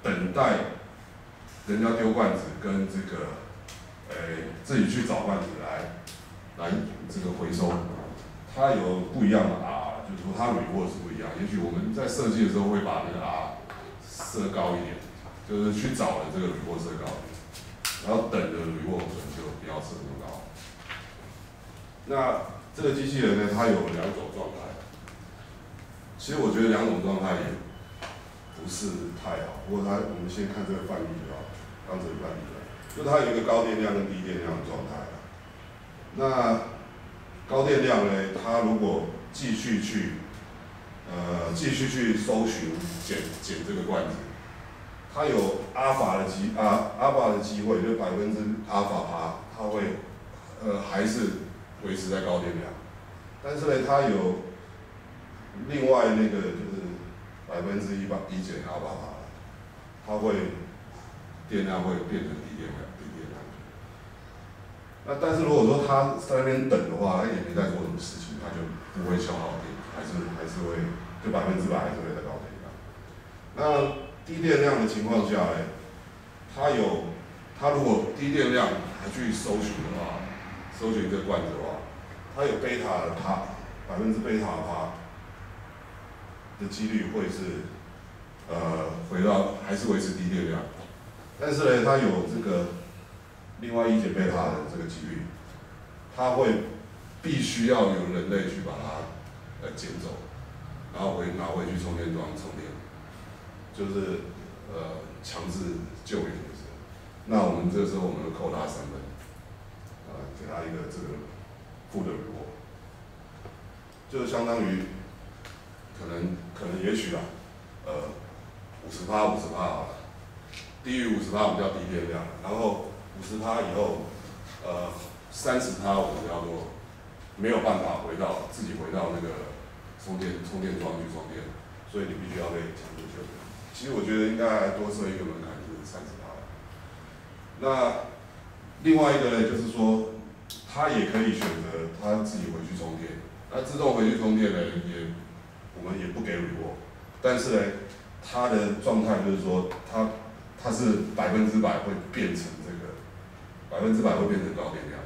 等待人家丢罐子跟这个，自己去找罐子来这个回收，它有不一样的 R， 就是说它 reward 是不一样。也许我们在设计的时候会把那个 R 设高一点，就是去找的这个 reward 设高一点，然后等的 reward 可能就不要设那么高。那这个机器人呢，它有2种状态。其实我觉得2种状态也不是太好。不过我们先看这个范例就好，刚这个范例就它有一个高电量跟低电量的状态。那高电量呢，它如果继续去搜寻捡这个罐子，它有阿法的机会，就%，它会还是维持在高电量。但是呢，它有另外那个就是1%减阿法帕，它会电量会变成低电量。那但是如果说它在那边等的话，它也没在做什么事情，它就不会消耗电，还是会就100%还是会在高电量。那低电量的情况下呢，它如果低电量还去搜寻的话，搜寻这个罐子的话，它有贝塔的帕%的帕的几率会是回到还是维持低电量，但是呢，它有这个另外1减贝塔的这个几率，它会必须要有人类去把它捡走，然后拿回去充电桩充电，就是强制救援的时候。那我们这时候我们就扣他3分，给他一个这个负的reward，就相当于可能也许50%好了，低于50%我们叫低电量，然后50%以后，30%我们叫做没有办法自己回到那个充电桩去充电，所以你必须要被强制救援。其实我觉得应该还多设一个门槛，就是30%。那另外一个呢，就是说，它也可以选择它自己回去充电。那自动回去充电呢，我们也不给 reward， 但是呢，它的状态就是说，它是100%会变成这个100%会变成高电量。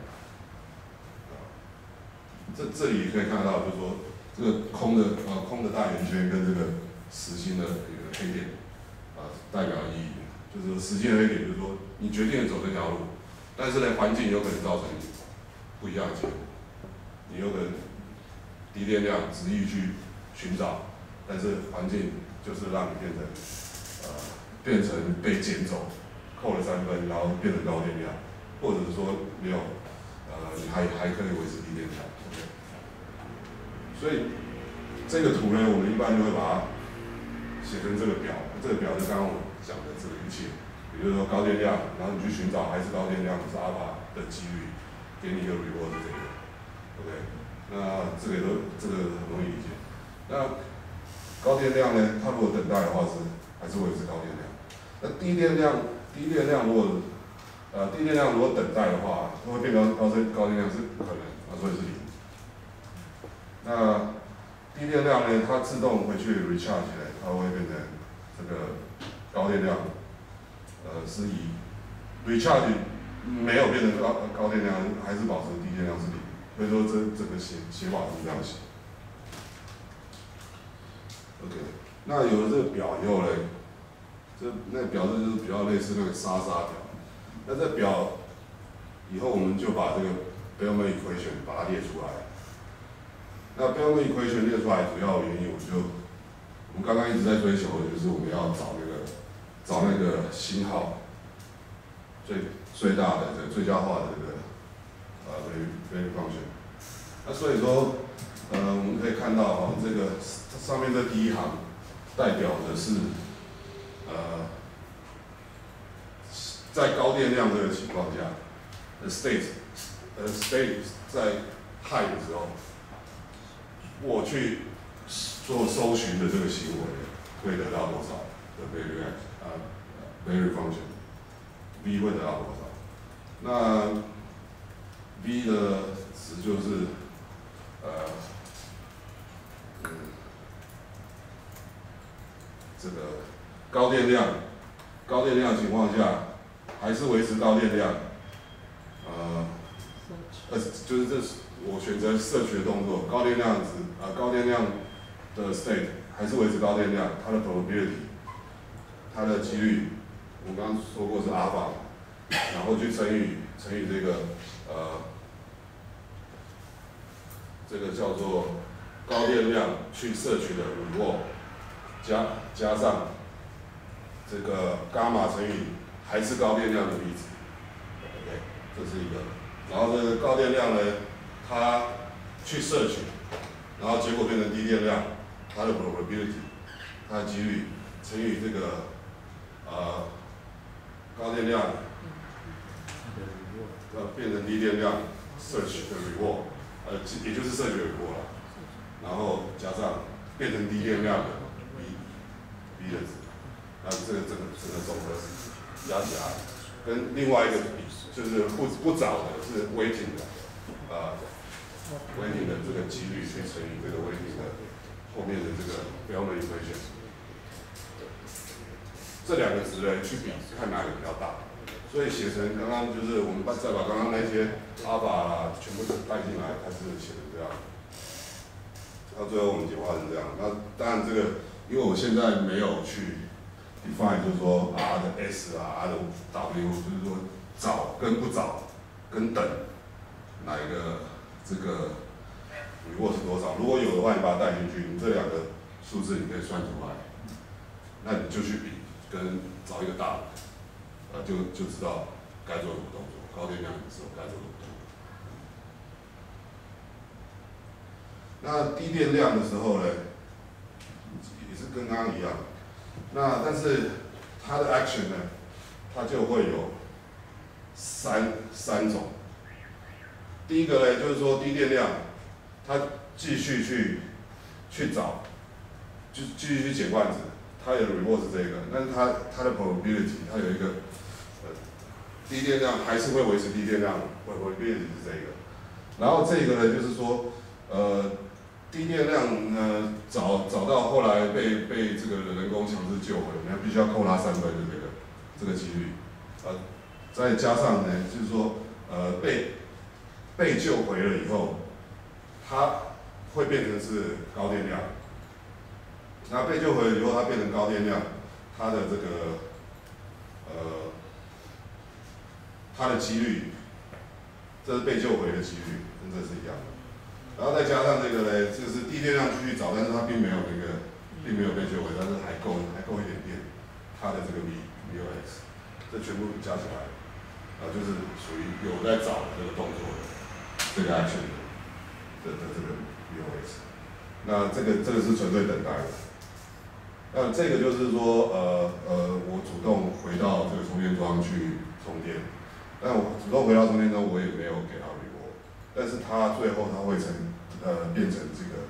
这里可以看到，就是说这个空的大圆圈跟这个实心的一个黑点，代表意义，就是说实心的黑点就是说你决定走这条路，但是呢，环境有可能造成不一样的结果，你有可能低电量执意去寻找，但是环境就是让你变成被捡走，扣了3分，然后变成高电量，或者是说没有，你还可以维持低电量。所以这个图呢，我们一般就会把它写成这个表。这个表就刚刚我讲的这个一切，也就是说高电量，然后你去寻找还是高电量是阿法的几率，给你一个 reward 是这个 ，OK。那这个很容易理解。那高电量呢，它如果等待的话还是维持高电量。那低电量如果等待的话，它会变高电量是不可能，所以是0。那低电量呢，它自动回去 recharge 呢，它会变成这个高电量，是以 recharge 没有变成高电量，还是保持低电量是0。所以说这个写法是这样写。OK， 那有了这个表以后呢，那个表就是比较类似那个莎表。那这表以后我们就把这个 Bellman equation 把它列出来。那 Bellman equation 列出来主要原因，我们刚刚一直在追求的就是我们要找那个星号最大的最佳化的这个value function。那所以说我们可以看到这个上面这第一行代表的是在高电量这个情况下的 state 在 high 的时候，我去做搜寻的这个行为会得到多少的 value function v 会得到多少？那 v 的值就是这个高电量高电量的情况下，还是维持高电量，就是这是我选择摄取的动作，高电量的 state 还是维持高电量，它的 probability， 它的几率，我刚刚说过是 alpha， 然后去乘以这个叫做高电量去摄取的 reward， 加上这个伽马乘以还是高电量的粒子 ，OK， 这是一个。然后这个高电量呢，它去摄取，然后结果变成低电量，它的 probability， 它的几率乘以这个高电量变成低电量 search 的 reward， 也就是摄取的 reward 了，然后加上变成低电量的 b 的值，那这个整个总和加起来，跟另外一个就是不找的是 weighting 的weighting 的这个几率去乘以这个 weighting 的后面的这个 Bellman equation， 这两个值来去比，看哪个比较大。所以写成刚刚就是我们再把刚刚那些阿法全部带进来，它是写成这样。到最后我们简化成这样。那当然这个，因为我现在没有去 define， 就是说 R 的 S 啊 ，R 的 W， 就是说找跟不找跟等哪一个这个 reward 是多少。如果有的话，你把它带进去，你这两个数字你可以算出来，那你就去比，跟找一个大的。就知道该做什么动作，高电量的时候该做什么动作。那低电量的时候呢，也是跟刚刚一样。那但是它的 action 呢，它就会有三种。第一个呢，就是说低电量，它继续去找，就继续去捡罐子，它的 reward 是这个，但是它的 probability 它有一个。低电量还是会维持低电量 probability 是这个，然后这个呢就是说，低电量呢找到后来被这个人工强制救回，我们必须要扣他3分的这个几率，再加上呢就是说，被救回了以后，它会变成是高电量，那被救回了以后它变成高电量，它的这个它的几率，这是被救回的几率，跟这是一样的。然后再加上这个呢，就是低电量继续找，但是它并没有被救回，但是还够一点点，它的这个 VOX， 这全部加起来，就是属于有在找的这个动作的这个 action 的这个 VOX。那这个是纯粹等待的。那这个就是说，我主动回到这个充电桩去充电。但我主动回到充电桩，我也没有给他 reward， 但是他最后他会变成这个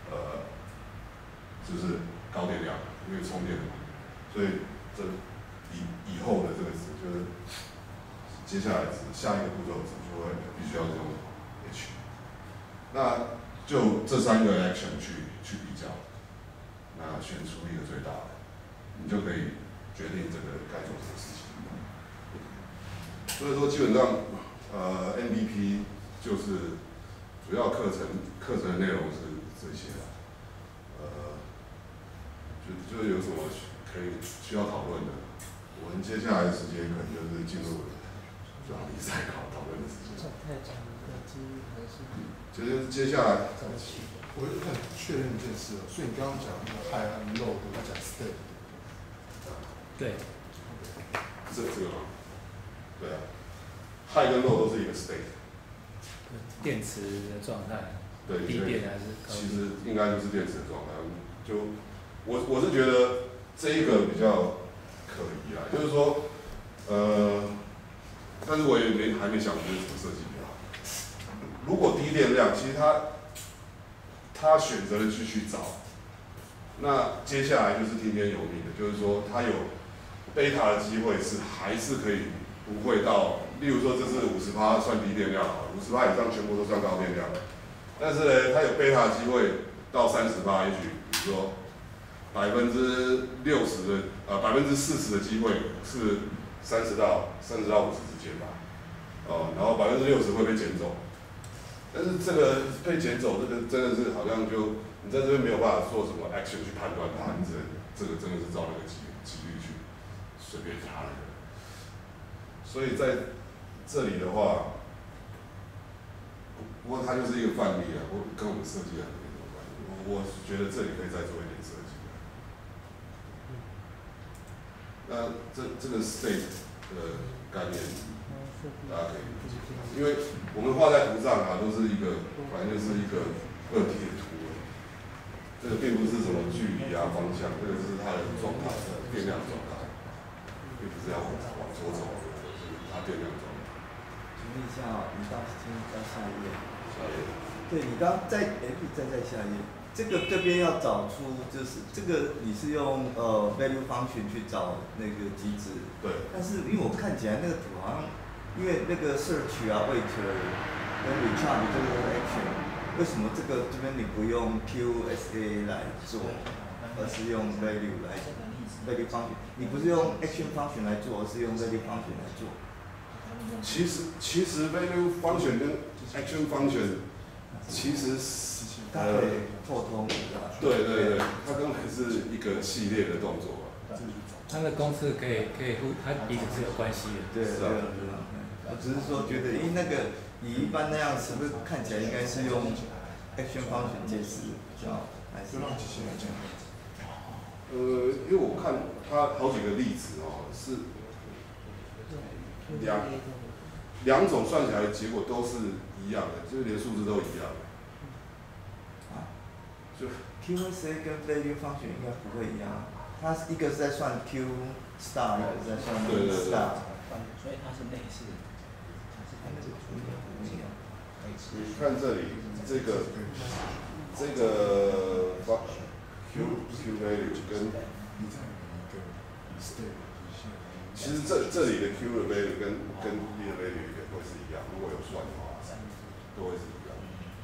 就是高电量，因为充电的嘛，所以这以后的这个值就是接下来值下一个步骤值就会必须要用 H， 那就这3个 action 去比较，那选出一个最大的，你就可以决定这个该做什么事情。所以说，基本上，MVP 就是主要课程的内容是这些啦。就是有什么可以需要讨论的，我们接下来的时间可能就是进入比赛讨论的时间。其实接下来， 我就很确认一件事，所以你刚刚讲那个 high and low 都在讲 state。 对。 这个吗？对啊。high 跟 low 都是一个 state， 电池的状态， 对， 低电还是高电？ 其实应该就是电池的状态。就我是觉得这一个比较可疑啦，就是说，但是我也还没想出怎么设计比较好。如果低电量，其实他选择了继续找，那接下来就是听天由命的，就是说他有贝塔的机会还是可以不会到。例如说，这是50%算低电量好了，50%以上全部都算高电量。但是呢，它有贝塔机会到30%，也许比如说 60%的40%的机会是30到50之间吧，然后60%会被捡走，但是这个被捡走，这个真的是好像就你在这边没有办法做什么 action 去判断它，你这个真的是照那个几率去随便拿那个，所以在这里的话。不过它就是一个范例啊，跟我们设计还没什么关系。我觉得这里可以再做一点设计。那这个 state 的概念，大家可以理解，因为我们画在图上啊，都是一个，反正就是一个2D 的图。这个并不是什么距离啊、方向，这个是它的状态、变量状态，并不是要往左走，是它变量状态。 请问一下，你先到下一页。对你再下一页，这边要找出就是这个你是用value function 去找那个机制， 对。 但是因为我看起来那个图好像，因为那个 search 啊 wait 跟 recharge 这个 action， 为什么这边你不用 QSA 来做，而是用 value function？你不是用 action function 来做，而是用 value function 来做？ 其实 value function 跟 action function 其实它可以互通的。 对，它根本是一个系列的动作。 它的公式可以它彼此是有关系的。 对。我只是说觉得，那个你一般那样是不是看起来应该是用 action function 解释比较还是？ 让机器人讲。 因为我看它好几个例子是两种算起来结果都是一样的，就是连数字都一样。就 QSA 跟 value function 应该不会一样，它一个是在算 Q star， 一个是在算 V star， 所以它是类似。 你看这里这个Q value 跟，其实这里的 Q 的 value 跟 V 的 value 也会是一样，如果有算的话，都会是一样。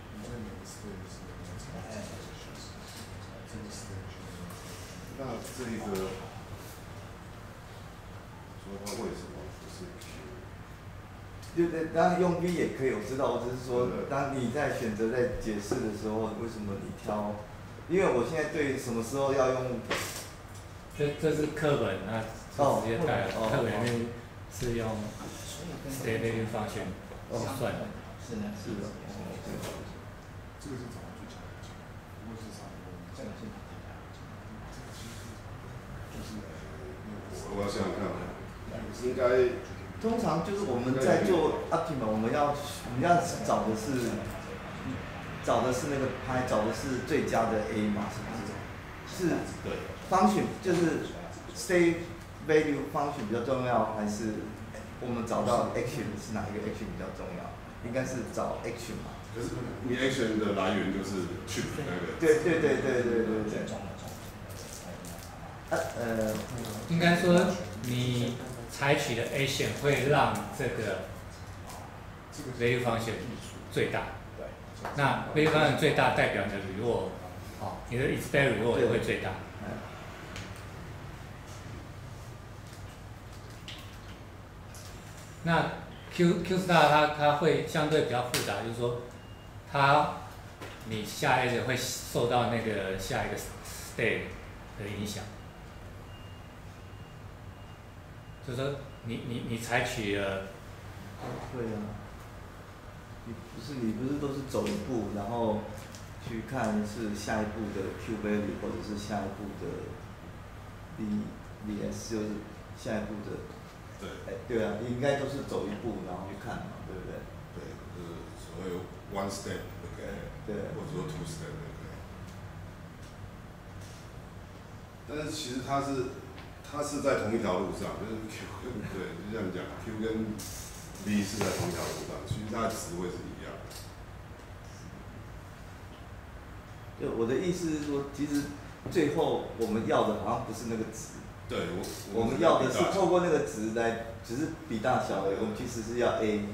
那这一个说它为什么不是 Q？ 对，当然用 V 也可以，我知道，我只是说，当你在选择在解释的时候，为什么你挑？因为我现在对什么时候要用， 这是课本，那直接带课本里面是用 state value function 算的。 是的。 这个是怎么去讲？不过是差不多。 这个是。 我要想想看，应该通常就是我们在做 optimal， 我们要找的是那个拍，找的是最佳的 A 嘛，是不是？是。 对。 function 就是 state value function 比较重要，还是我们找到 action 是哪一个 action 比较重要？应该是找 action 嘛。 可是你 action 的来源就是去那个。 对。 应该说你采取的 action 会让这个 value function 最大。那 value function 最大代表你的 reward， 你的 expect reward 也会最大。那 Q star 它会相对比较复杂，就是说你下 edge 会受到那个下一个 state 的影响。就是说你采取了。 对啊。你不是都是走一步，然后去看是下一步的 Q value 或者是下一步的 VS， 就是下一步的。对啊，应该都是走一步然后去看嘛，对不对？ 对，就是所谓 one step 都可以， 对， 或者说 two step 都可以。但是其实它是在同一条路上，就是 Q 对，就像你讲 Q 跟 V 是在同一条路上，其实它的值会是一样的。 就我的意思是说，其实最后我们要的好像不是那个值。 对， 我们要的是透过那个值来，只是比大小而已。我们其实是要 A，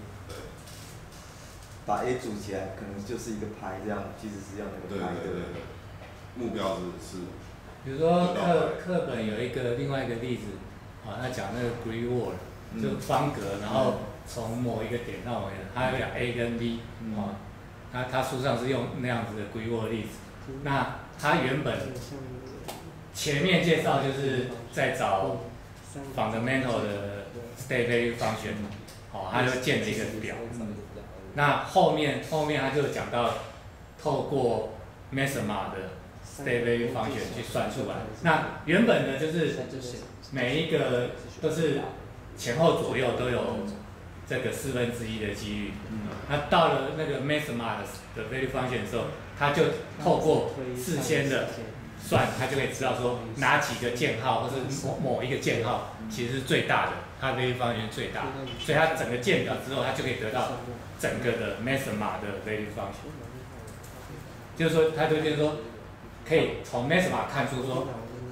把 A 组起来，可能就是一个拍，这样其实是要那个拍，对不对？ 目标是比如说课本有另外一个例子，啊，他讲那个 grid wall， 就方格，然后从某一个点到某一个，它有讲 A 跟 B， 啊，他书上是用那样子的 grid wall 例子。那他原本前面介绍就是在找 fundamental 的 state value function， 哦，他就建了一个表。那后面他就讲到透过 Mesmer 的 state value function 去算出来。那原本呢就是每一个都是前后左右都有这个1/4的几率。那到了那个 Mesmer 的 value function 的时候，他就透过事先的算，他就可以知道说哪几个箭号或是某一个箭号其实是最大的，它的 value function 最大，所以它整个建表之后，它就可以得到整个的 Mesmer 的 value function。就是说，它就是说，可以从 Mesmer 看出说，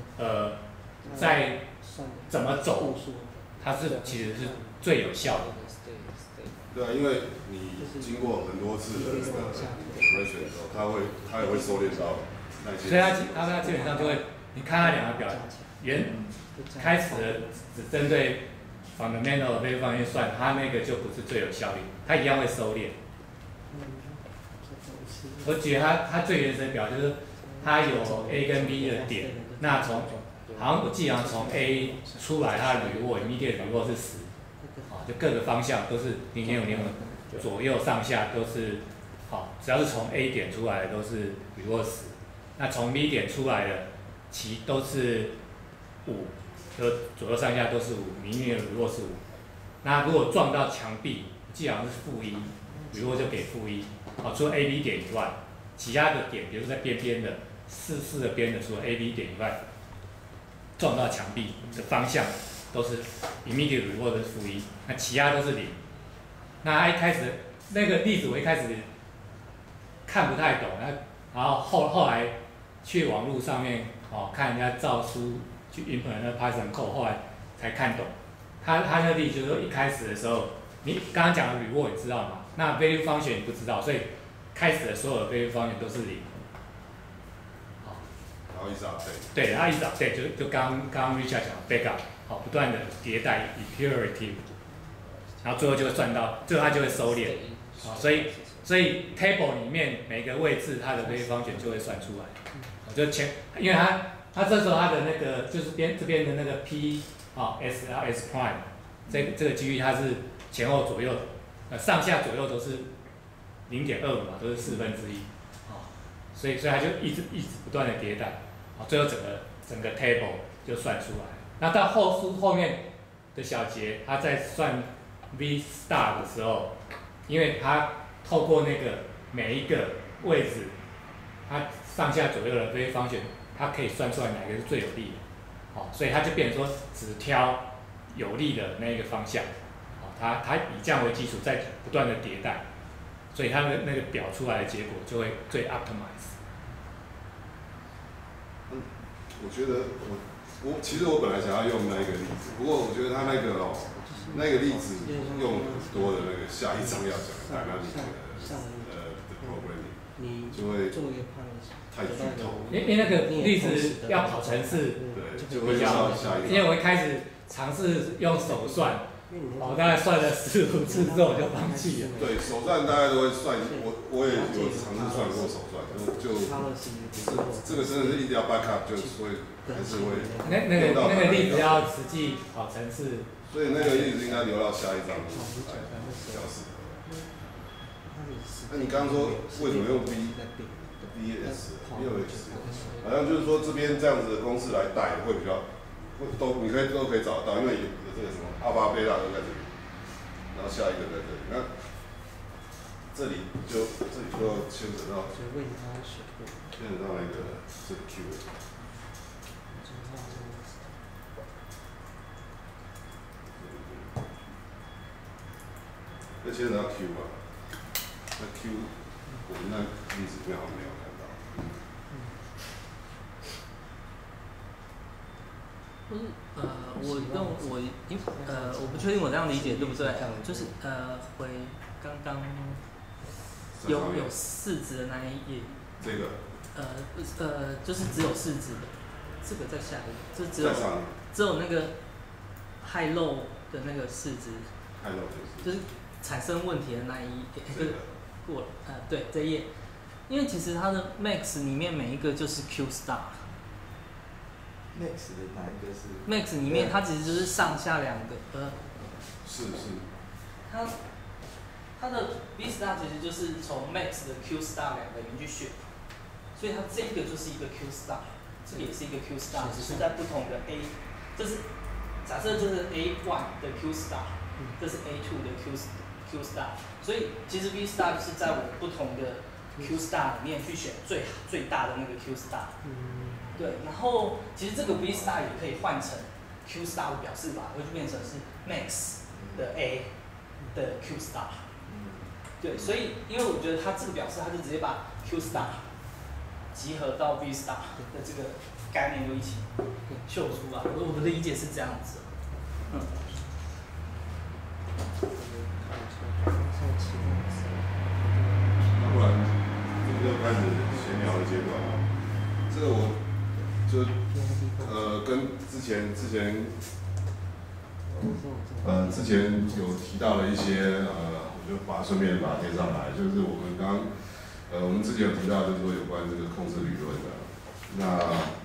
在怎么走，它是其实是最有效的。 对啊，因为你经过很多次的那个 iteration 之后，它也会收敛到那些。 所以它基本上就会，你看它两个表，开始的只针对 fundamental value function算，它那个就不是最有效率，它一样会收敛。我举它最原始的表就是它有 A 跟 B 的点，那好像我记得从 A 出来，它的immediate reward 是10，就各个方向都是0.5左右上下都是好，只要是从 A 点出来的都是reward 10，那从 B 点出来的其都是5，就左右上下都是5，immediate reward 是5。那如果撞到墙壁，基本上是-1，reward 就给-1。好，除了 A、B 点以外，其他的点，比如说在边边的四的边的，除了 A、B 点以外，撞到墙壁的方向都是 immediate reward 是-1，那其他都是0。那一开始那个例子我一开始看不太懂，然后后来去网络上面看人家照书去 implement 那 Python code， 后来才看懂。他那个例子就是说一开始的时候，你刚刚讲的 reward 你知道吗？那 value function 你不知道，所以开始的所有的 value function 都是0。 然后一直 update。 对，然后一直 update， 就刚 Richard 讲的 backup， 好，不断的迭代 iterative， 然后最后就会算到，最后它就会收敛。好，所以 table 里面每个位置它的 value function 就会算出来。就因为它这时候它的那个就是这边的那个 p s 然后 s prime， 这个几率它是前后左右。上下左右都是0.25嘛，都是1/4，所以它就一直不断的迭代，最后整个 table 就算出来。那到后面的小节，它在算 v star 的时候，因为它透过那个每一个位置，它上下左右的value function，它可以算出来哪个是最有利的，所以它就变成说只挑有利的那个方向。它以这样为基础，在不断的迭代，所以它的那个表出来的结果就会最 optimize。 我觉得其实我本来想要用那个例子，不过我觉得他那个例子用很多的那个下一章要讲的 dynamic 的 programming， 就会太剧透。 因为那个例子要跑程式， 对，就会要下一章。 因为我一开始尝试用手算。大概算了15次之后我就放弃了。 对，手算大概都会算，我也有尝试算过手算，就这个真的是一定要 backup， 就是会还是会。 那个例子要实际跑程式。 所以那个例子应该留到下一章来表示。那你刚刚说为什么用 VS， 好像就是说这边这样子的公式来带会比较。你都可以找得到，因为有这个什么阿巴贝拉都在这里，然后下一个在这里，那这里就牵扯到那个这个 Q， 这牵扯到 Q 嘛，那 Q 我们那例子里面好像没有看到。 我不确定我这样理解对不对，就是回刚刚有4值的那一页， 这个就是只有4值的， 这个在下面，这只有那个 high low 的那个式子， high low 就是产生问题的那一页，过了，对这一页，因为其实它的 max 里面每一个就是 Q star。 Max 的哪一个是 Max 里面它其实就是上下两个， 是。 它的 B star 其实就是从 Max 的 Q star 两个里面去选，所以它这个就是一个 Q star， 这个也是一个 Q star， 只是在不同的 A， 这是假设这是 A1 的 Q star， 这是 A2 的 Q star， 所以其实 B star 就是在我不同的 Q star 里面去选最大的那个 Q star。对，然后其实这个 B star 也可以换成 Q star 的表示法，会就变成是 Max 的 A 的 Q star。对，所以因为我觉得它这个表示，它就直接把 Q star 集合到 B star 的这个概念就一起秀出来。我的理解是这样子。 要不然这个就开始闲聊的阶段了。这个我就跟之前有提到了一些我就顺便把它贴上来，就是我们之前有提到，就是说有关这个控制理论的。那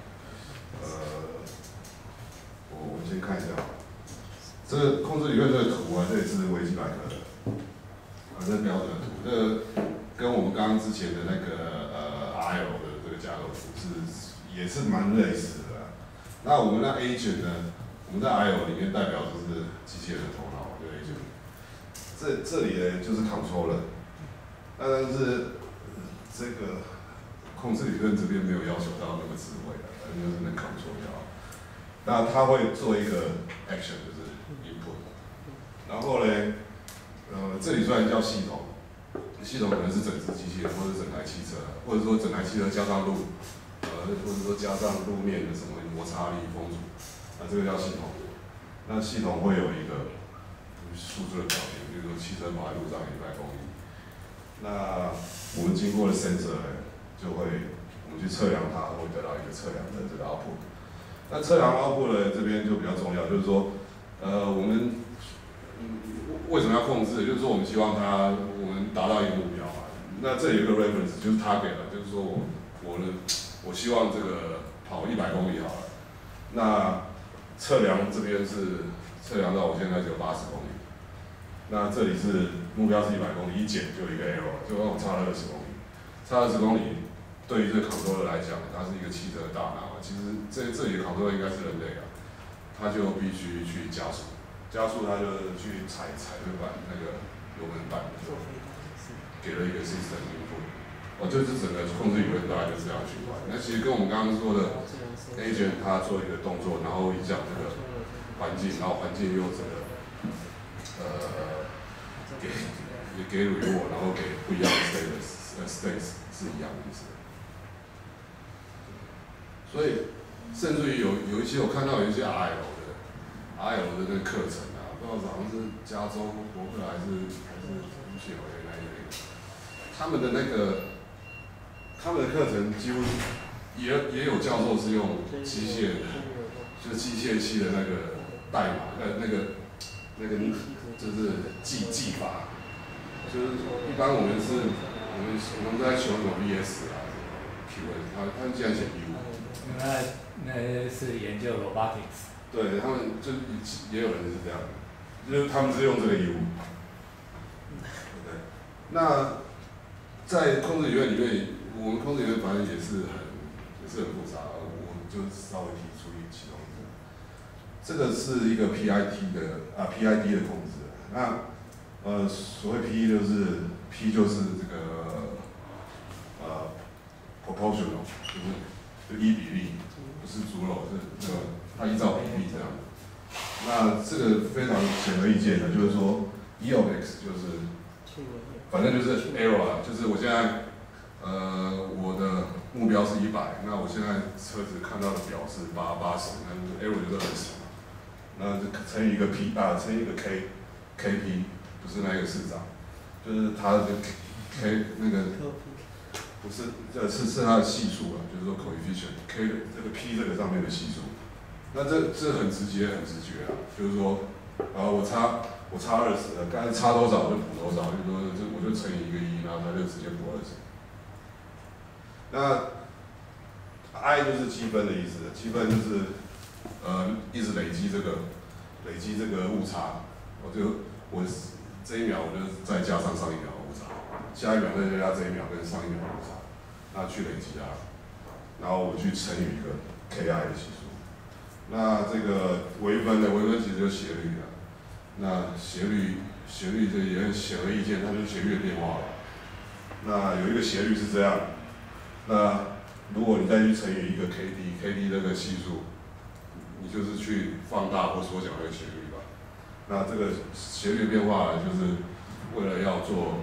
我们先看一下，这个控制理论这个图啊，这也是维基百科的，这是标准的图，这个跟我们刚刚之前的那个RL 的这个架构图也是蛮类似的。那我们的 agent 呢？我们在 IO 里面代表就是机器人的头脑，对 agent。这里呢就是 controller， 但是这个控制理论这边没有要求到那么智慧的，反正就是能 control 就好。那它会做一个 action， 就是 input。然后呢，这里虽然叫系统可能是整只机器人，或者整台汽车，或者说整台汽车加上路。或者说加上路面的什么摩擦力、风阻，这个叫系统。那系统会有一个数字的表明，比如说汽车跑在路上100公里，那我们经过了 sensor 就会我们去测量它，会得到一个测量的这个 output。那测量 output 呢这边就比较重要，就是说我们为什么要控制？就是说我们希望我们达到一个目标嘛。那这里有一个 reference 就是 target 了，就是说我希望这个跑100公里好了，那测量这边是测量到我现在只有80公里，那这里是目标是100公里，一减就有一个 error， 就让我差了20公里，差20公里对于这个 controller 来讲，它是一个汽车的大脑，其实这里的 controller 应该是人类啊，他就必须去加速它就去踩对板那个油门板，给了一个 system input。就是整个控制理论大概就是这样循环。那其实跟我们刚刚说的 agent 它做一个动作，然后影响这个环境，然后环境又整个给 reward， 然后给不一样的 states 是一样的意思。所以甚至于有一些我看到有一些 RL 的那个课程啊，不知道好像是加州伯克莱还是UCLA那一类的，他们的课程几乎也有教授是用机械的，就是机械系的那个代码，那个就是技法，就是一般我们在求什么 VS 啊，QN， 他们竟然写 U。 那是研究 robotics。 对，他们就也有人是这样的，就是他们是用这个 U。对，那在控制理论里面，我们控制理论反正也是很复杂，我就稍微提出其中一个。这个是一个 PID 的控制。那所谓 P 就是这个proportional， 就是1比例，不是猪肉，是这个它依照比例这样。那这个非常显而易见的，就是说 E of X 就是反正就是 error 啊，就是我现在我的目标是100，那我现在车子看到的表是80，那 error 就是20嘛，那就乘以一个 P 乘以一个 KP， 不是那个市长，就是它的 K 那个不是，是它的系数啊，就是说 coefficient k 的这个 p 这个上面的系数。那这很直觉啊，就是说，我差20了，刚才差多少就补多少，就是说我就乘以一个1，然后它就直接补20。那 I 就是积分的意思，积分就是一直累积这个误差，我这一秒我就再加上上一秒的误差，下一秒再加这一秒跟上一秒的误差，那去累积它，然后我去乘以一个 Ki 的系数。那这个微分其实就斜率了。那斜率这也很显而易见，它就是斜率的变化了。那有一个斜率是这样，那如果你再去乘以一个 KD 这个系数，你就是去放大或缩小那个斜率吧。那这个斜率变化就是为了要做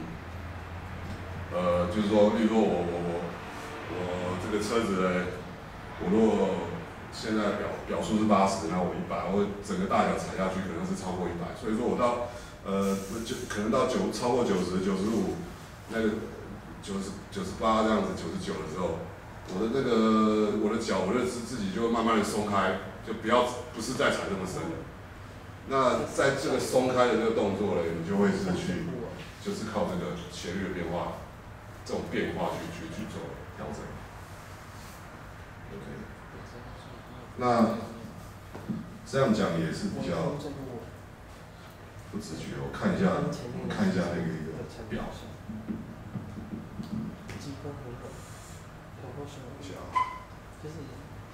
就是说，例如说我这个车子呢，我如果现在表数是80，然后我100，我整个大脚踩下去可能是超过100，所以说我到可能到超过90、95，那个98这样子99的时候，我的脚我自己就慢慢的松开，就不是再踩那么深了。那在这个松开的这个动作呢，你就会就是靠这个斜率的变化，这种变化去做调整。OK， 那这样讲也是比较不直觉。我看一下那个表。 就是，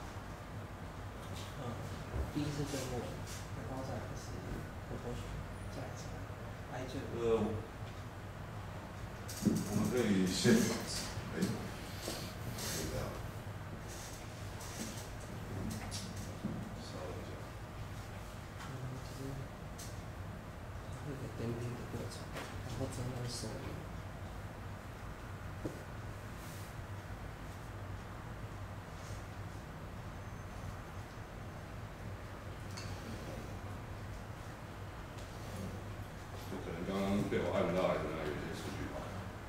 第一是最末，然后再是proportion，再是 I 最后。 我们可以先， 点评的过程，然后真的手艺。 可能刚刚被我按到，还是哪有一些数据吧。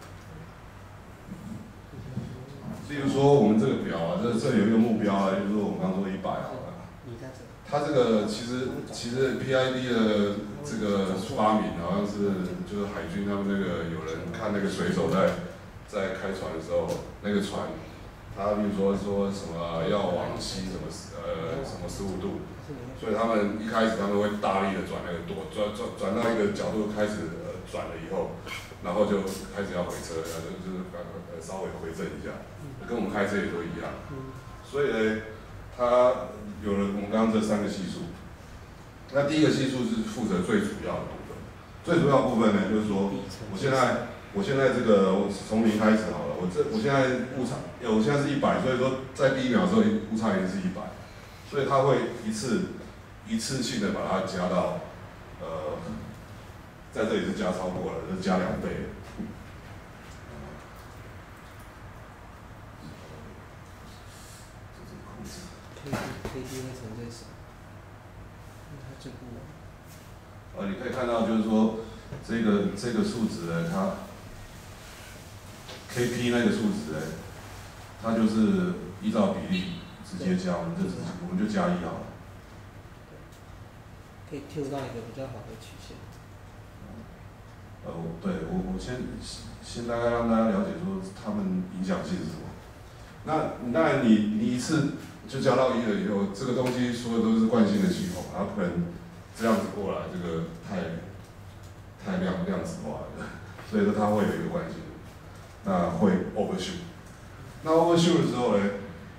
例如说我们这个表啊，这有一个目标啊，就是说我们刚说100好了。它这个其实 PID 的这个发明好像就是海军他们那个有人看那个水手在开船的时候，那个船，他比如说什么要往西什么15度，所以他们一开始他们会大力的转那个舵，转到一个角度开始转了以后，然后就开始要回车，就是稍微回正一下，跟我们开车也都一样。所以呢，它有了我们刚刚这3个系数。那第一个系数是负责最主要的部分，最主要部分呢就是说，我现在这个我从0开始好了，我现在误差，我现在是100，所以说在第一秒的时候误差已经是100，所以它会一次性的把它加到在这里是加超过了，就是加2倍。 KD 会乘最少，它最不稳。 你可以看到就是说这个数值呢，它 KP 那个数值呢，它就是依照比例直接加，我们就加1好了。 可以 Q 到一个比较好的曲线。 对，我先大概让大家了解说它们影响性是什么。那当然你一次就加到1了以后，这个东西说的都是惯性的系统，它不可能这样子过来，这个太量子化了，所以说它会有一个惯性，那会 overshoot。那 overshoot 的时候呢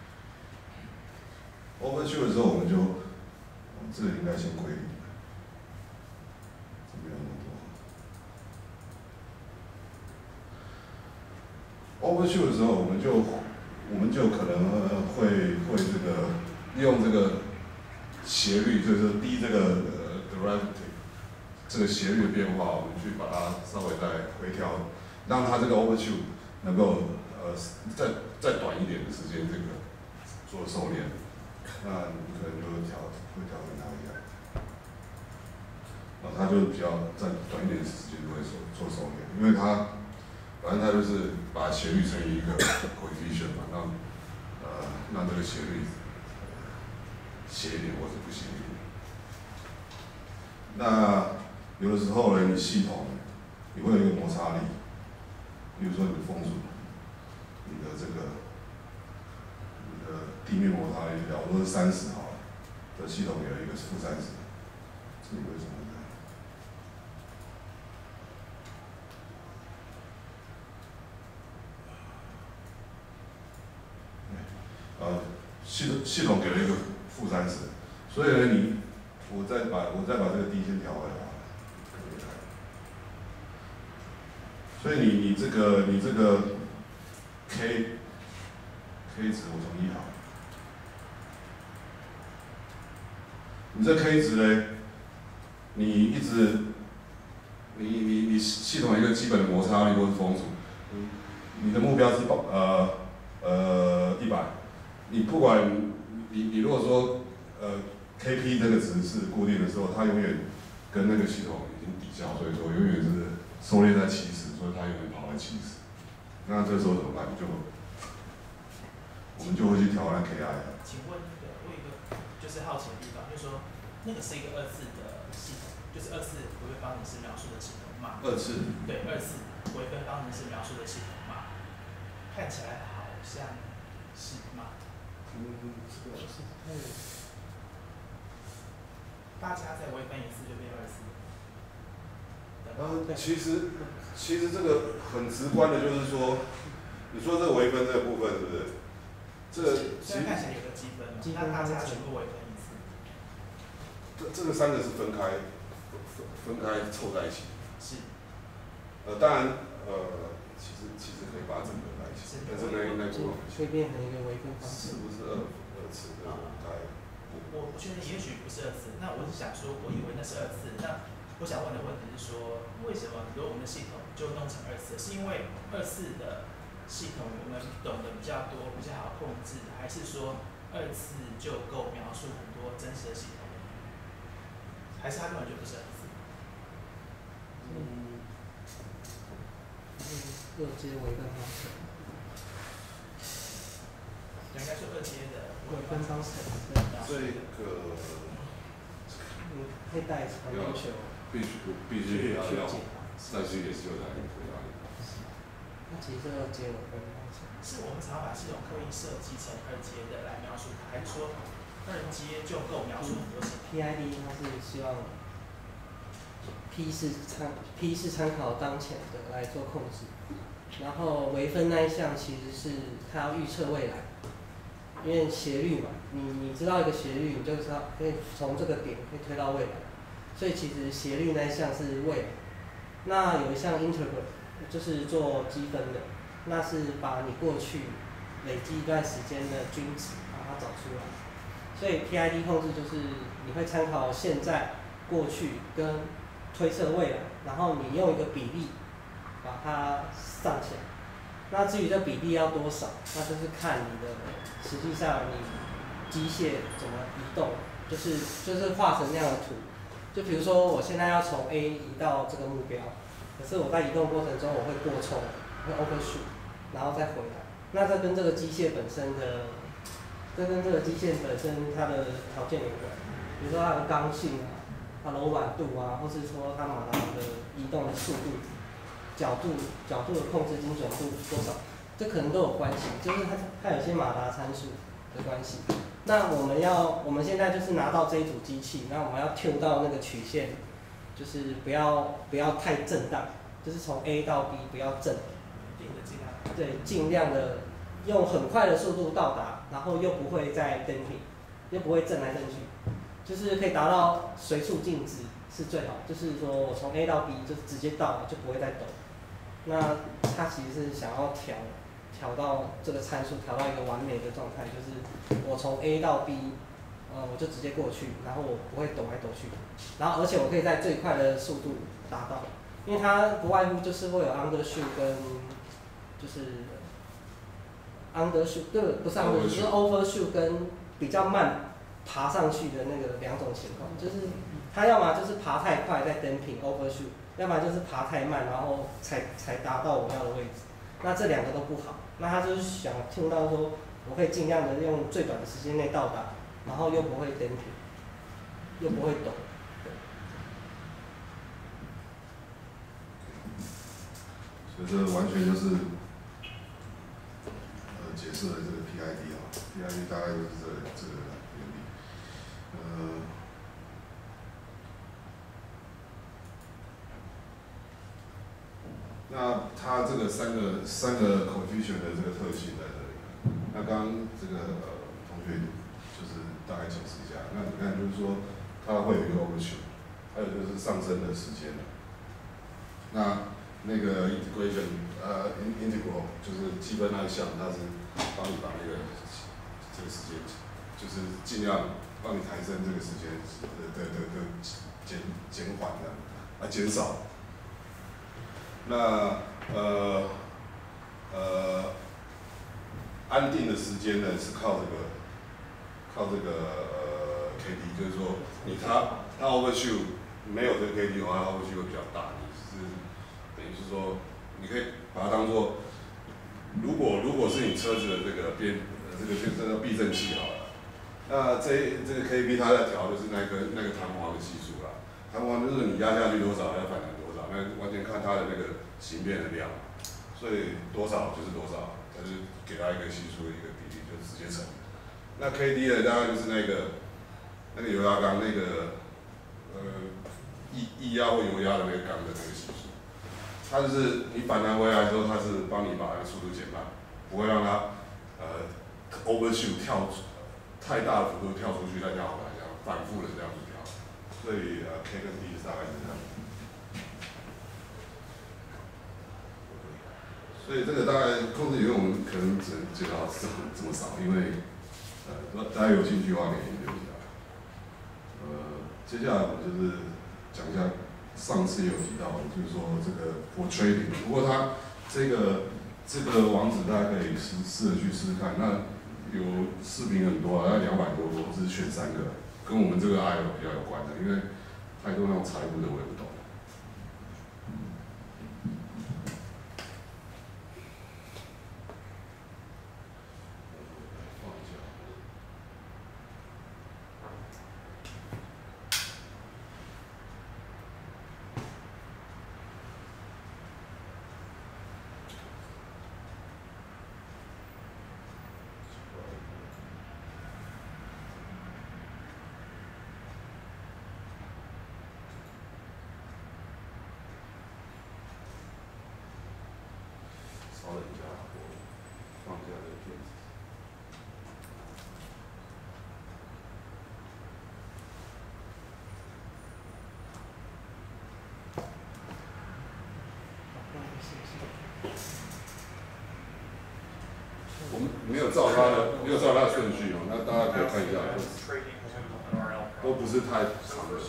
，overshoot 的时候我们就，这个应该先归零，这没有那么多。overshoot 的时候，我们就可能会这个利用这个斜率，就是低这个derivative 这个斜率的变化，我们去把它稍微再回调，让它这个 overshoot 能够再短一点的时间这个做收敛，那你可能就会调成它一样，它就比较在短一点的时间就会做收敛，因为它反正它就是把斜率乘以一个 coefficient 嘛，让这个斜率斜一点或者不斜一点。那有的时候呢，你系统你会有一个摩擦力，比如说你的风阻，你的地面摩擦力，假如说是30好了，这系统有一个负30，这里为什么呢？系统给了一个负30，所以呢，我再把这个 D 先调回来。所以你这个 K 值我从1好，你这 K 值呢，你系统有一个基本的摩擦力或是风阻，你的目标是100，你不管你如果说KP 这个值是固定的时候，它永远跟那个系统已经抵消，所以说永远是收敛在70，所以它永远跑在70。那这时候怎么办？我们就会去调那 KI。 请问我有一个就是好奇的地方，就是说那个是一个24的系统，就是24微分方程式描述的系统嘛？24。对，24微分方程式描述的系统嘛，看起来好像是嘛？大家再微分一次就变24。 其实这个很直观的，就是说，你说这个微分这个部分是不是？这个虽然看起来有个积分，那大家全部微分一次。 这个3个是分开凑在一起。 是。 当然，其实可以把它整合在一起，但是那会变成一个微分方式。 是不是二次的？ 我觉得也许不是2次，那我是想说，我以为那是2次，那我想问的问题是说，为什么如果我们的系统就弄成2次？是因为2次的系统我们懂得比较多，比较好控制，还是说2次就够描述很多真实的系统？还是它根本就不是2次？ 2阶微分方程。 应该说2阶的微分方程。 这个。 会带长条球。 必须要再去研究它的回答。 那其实2阶微分方程。 是我们常把系统刻意设计成2阶的来描述它，还是说2阶就够描述很多系统 ？PID 它是希望 P 是参考当前的来做控制，然后微分那一项其实是它要预测未来，因为斜率嘛，你知道一个斜率，你就知道可以从这个点可以推到未来，所以其实斜率那一项是未来。那有一项 integral 就是做积分的，那是把你过去累积一段时间的均值把它找出来，所以 PID 控制就是你会参考现在、过去跟推测未来，然后你用一个比例把它上起来。那至于这比例要多少，那就是看你的实际上你机械怎么移动，就是画成那样的图。就比如说我现在要从 A 移到这个目标，可是我在移动过程中我会过冲，会 overshoot， 然后再回来。那这跟这个机械本身它的条件有关，比如说它的刚性啊，它柔软度啊，或是说它马达的移动的速度、角度的控制精准度多少，这可能都有关系，就是它有些马达参数的关系。那我们现在就是拿到这一组机器，那我们要 tune 到那个曲线，就是不要太震荡，就是从 A 到 B 不要震，对，尽量的用很快的速度到达，然后又不会再 damping， 又不会震来震去，就是可以达到随处静止是最好，就是说我从 A 到 B 就直接到了，就不会再抖。那它其实是想要调到这个参数调到一个完美的状态，就是我从 A 到 B， 我就直接过去，然后我不会抖来抖去，然后而且我可以在最快的速度达到，因为它不外乎就是会有 undershoot 跟就是 undershoot， 对，不是 undershoot， 就是 overshoot 跟比较慢爬上去的那个2种情况，就是它要么就是爬太快在 damping overshoot， 要么就是爬太慢，然后才达到我要的位置。那这两个都不好，那他就是想听到说，我可以尽量的用最短的时间内到达，然后又不会 damping， 又不会抖。 所以这完全就是解释了这个 PID 啊 ，PID 大概就是这个原理。那它这个三个 coefficient 的这个特性在这里。那刚刚这个同学就是大概解释一下。那你看就是说它会有一个 overshoot， 还有就是上升的时间。那个 integral 就是积分那一项，它是帮你把这个时间，就是尽量帮你抬升这个时间的减缓的，减少。那安定的时间呢是靠这个KD， 就是说它 overshoot 没有这个 KD 的话，它 overshoot 会比较大，等于是说，你可以把它当做，如果是你车子的这个这个避震器好了，那这个 KB 它在调就是那个弹簧的系数啦，弹簧就是你压下去多少，要反弹多少，那完全看它的那个形变的量，所以多少就是多少，它就给它一个系数的一个比例，就直接乘。那 KD 呢，大概就是那个油压缸液压或油压的那个缸的那个系数。它就是你反弹回来之后，它是帮你把那个速度减慢，不会让它overshoot 太大的幅度跳出去再跳回来，这样反复的这样子跳。所以K 跟 D 大概是这样。所以这个大概控制理论我们可能只能介绍这么少，因为大家有兴趣的话可以研究一下。接下来我们就是讲一下。上次也有提到，就是说这个 for trading， 不过它这个网址大家可以试着去试试看。那有视频很多啊，大概200多，我只是选3个，跟我们这个 IL 比较有关的，因为太多那种财务的我也不懂。稍等一下，我放下这个片子。我们没有照它的顺序哦，那大家可以看一下，都不是太长的。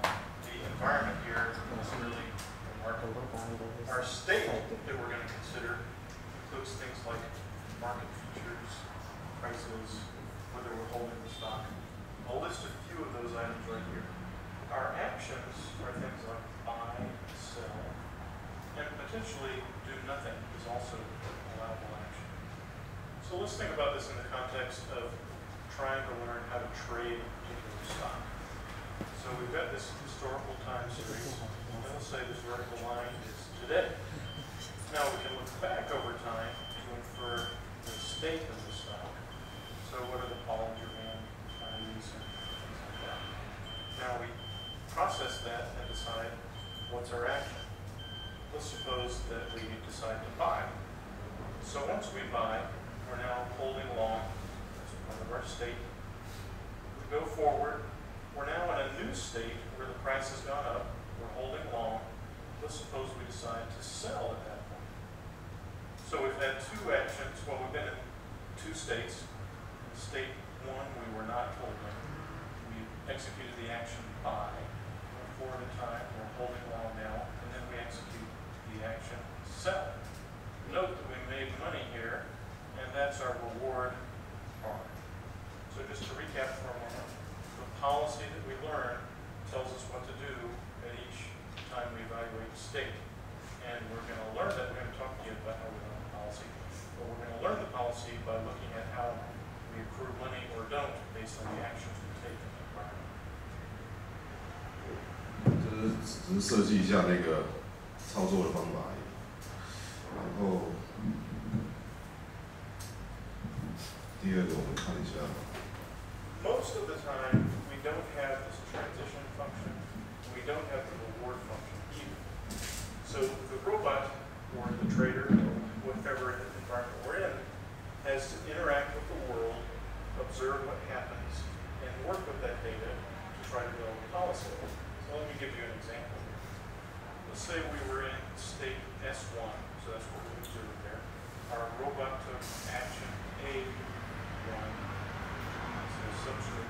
Our state that we're going to consider includes things like market features, prices, whether we're holding the stock. I'll list a few of those items right here. Our actions are things like buy, sell, and potentially do nothing is also an allowable action. So let's think about this in the context of trying to learn how to trade a particular stock. So we've got this historical time series, and we'll say this vertical line is today. Now we can look back over time to infer the state of the stock. So what are the Bollinger Band values and things like that. Now we process that and decide what's our action. Let's suppose that we decide to buy. So once we buy, we're now holding long. That's part of our state. We go forward. We're now in a new state where the price has gone up. We're holding long. Let's suppose we decide to sell at that point. So we've had two actions. Well, we've been in two states. In state one, we were not holding. We executed the action buy. Going forward in time, we're holding long now, and then we execute the action sell. Note that we made money here, and that's our reward part. So just to recap for a moment, the policy that we learned tells us what 只是设计一下那个操作的方法而已。然后第二个我们看一下。 Most of the time, we don't have this transition function. We don't have the reward function either. So the robot or the trader, whatever environment we're in, has to interact with the world, observe what happens, and work with that data to try to build policy. So let me give you an example here. Let's say we were in state S1, so that's what we observed there. Our robot took action A1, so subscript,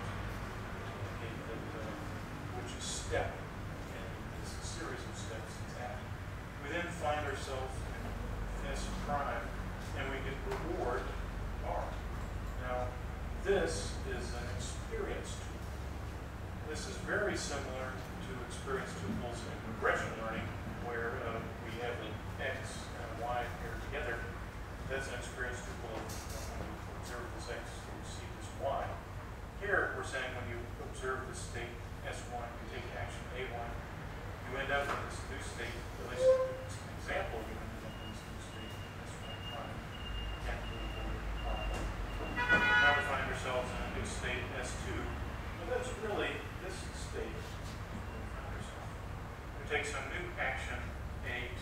which is step, and it's a series of steps it's at. We then find ourselves in S prime, and we get reward R. Now, this is an experience tool. This is very similar to experience tuples in regression learning, where we have an X and a Y paired together. That's an experience tuple of when you observe this X, you see this Y. Here, we're saying when you observe this state S1, you take action A1, you end up in this new state, at least it's an example, you end up in this new state S1 and reward R. Now we find ourselves in a new state S2, and that's really this state we find ourselves. We take some new action A2,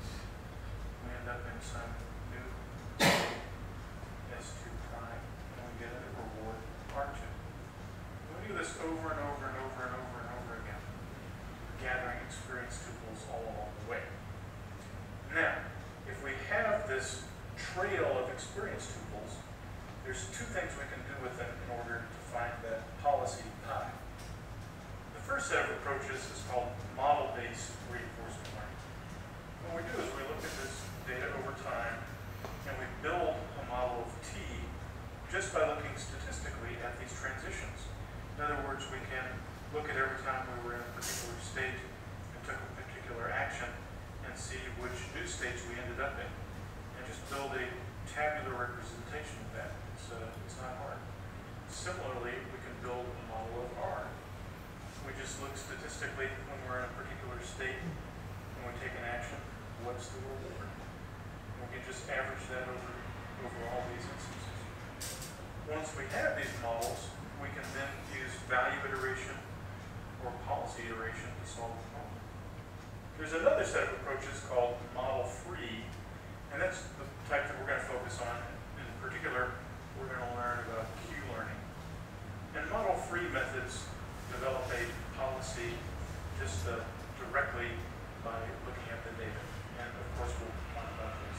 we end up in some new state S2 prime, and we get a reward R2. We do this over and over and over and over and over again, gathering experience tuples all along the way. Now, if we have this trail of experience tuples, there's two things we can do with them in order to find that policy pi. The first set of approaches is called model-based reinforcement learning. What we do is we look at this data over time, and we build a model of T just by looking statistically at these transitions. In other words, we can look at every time we were in a particular state and took a particular action and see which new states we ended up in, and just build a tabular representation of that. It's not hard. Similarly, we can build a model of R. We just look statistically when we're in a particular state, when we take an action, what's the reward? And we can just average that over all these instances. Once we have these models, we can then use value iteration or policy iteration to solve the problem. There's another set of approaches called model-free, and that's the type that we're going to focus on. In particular, we're going to learn about Q-learning. And model-free methods develop a policy just directly by looking at the data. And of course, we'll talk about this.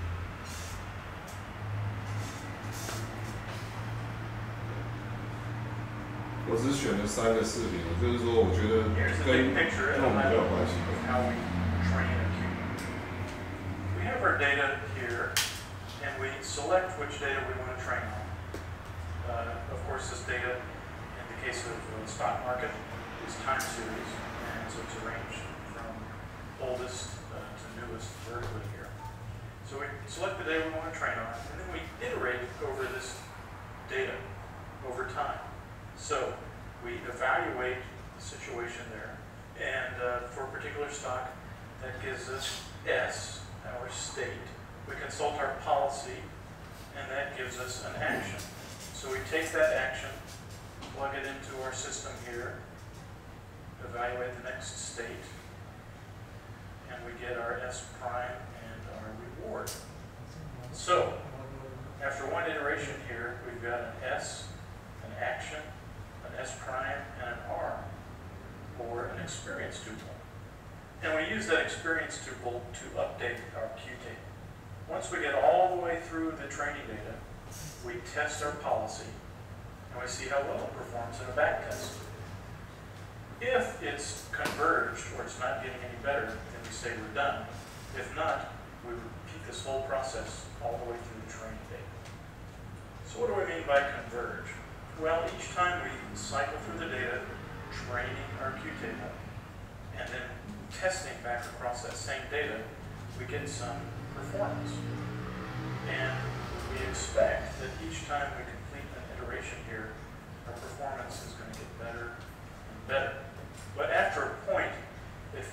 我只是选了3个视频，就是说我觉得 Here's the 跟 big picture 跟我们比较有关系。 of how we train a Q. We have our data here, and we select which data we want to train on. Of course, this data, in the case of the stock market, is time series, and so it's arranged from oldest to newest vertically here. So we select the data we want to train on, and then we iterate over this data over time. So we evaluate the situation there, and for a particular stock, that gives us S, our state. We consult our policy, and that gives us an action. So we take that action, plug it into our system here, evaluate the next state, and we get our S prime and our reward. So after one iteration here, we've got an S, an action, an S prime, and an R, or an experience tuple. And we use that experience tuple to update our Q table. Once we get all the way through the training data, we test our policy, and we see how well it performs in a back test. If it's converged, or it's not getting any better, then we say we're done. If not, we repeat this whole process all the way through the training data. So what do we mean by converge? Well, each time we cycle through the data, training our Q table, and then testing back across that same data, we get some performance. And we expect that each time we complete an iteration here, our performance is going to get better and better. But after a point, it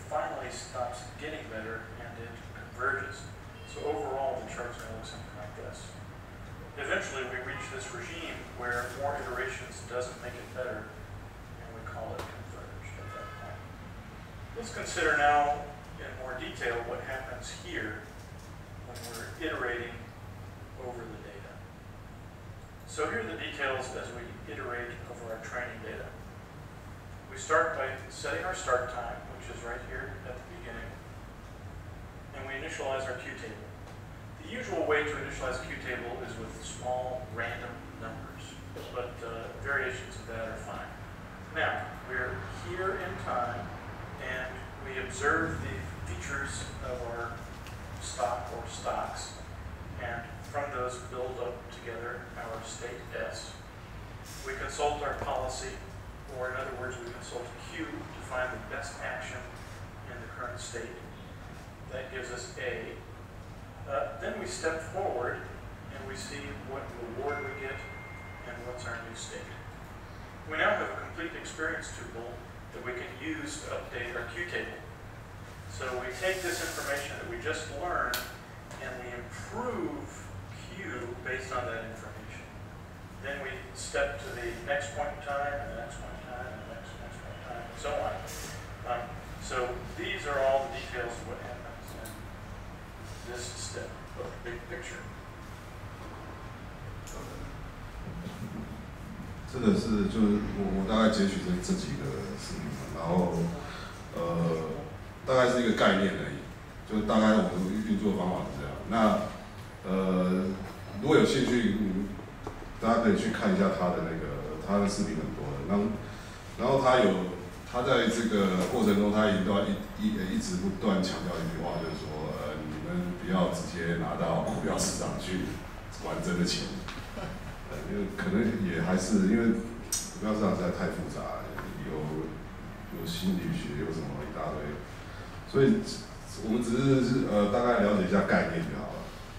finally stops getting better and it converges. So overall, the chart's going to look something like this. Eventually, we reach this regime where more iterations doesn't make it better, and we call it converged at that point. Let's consider now in more detail what happens here when we're iterating over the data. So here are the details as we iterate over our training data. We start by setting our start time, which is right here at the beginning, and we initialize our Q table. The usual way to initialize a Q table is with small random numbers, but variations of that are fine. Now, we're here in time, and we observe the features of our stock or stocks, and from those build up together our state S. We consult our policy, or in other words, we consult Q to find the best action in the current state. That gives us A. Then we step forward and we see what reward we get and what's our new state. We now have a complete experience tuple that we can use to update our Q table. So we take this information that we just learned and we improve Q based on that information. Then we step to the next point in time, and the next point in time, and the next point in time, and so on. So these are all the details of what happens in this step of the big picture. 这个是就是我大概截取这几个视频，然后大概是一个概念而已，就大概我们运作方法是这样。那如果有兴趣，大家可以去看一下他的他的视频很多的，然后他在这个过程中，他一直不断强调一句话，就是说你们不要直接拿到股票市场去玩真的钱。因为可能也还是因为股票市场实在太复杂了，有心理学，有什么一大堆，所以我们只是大概了解一下概念就好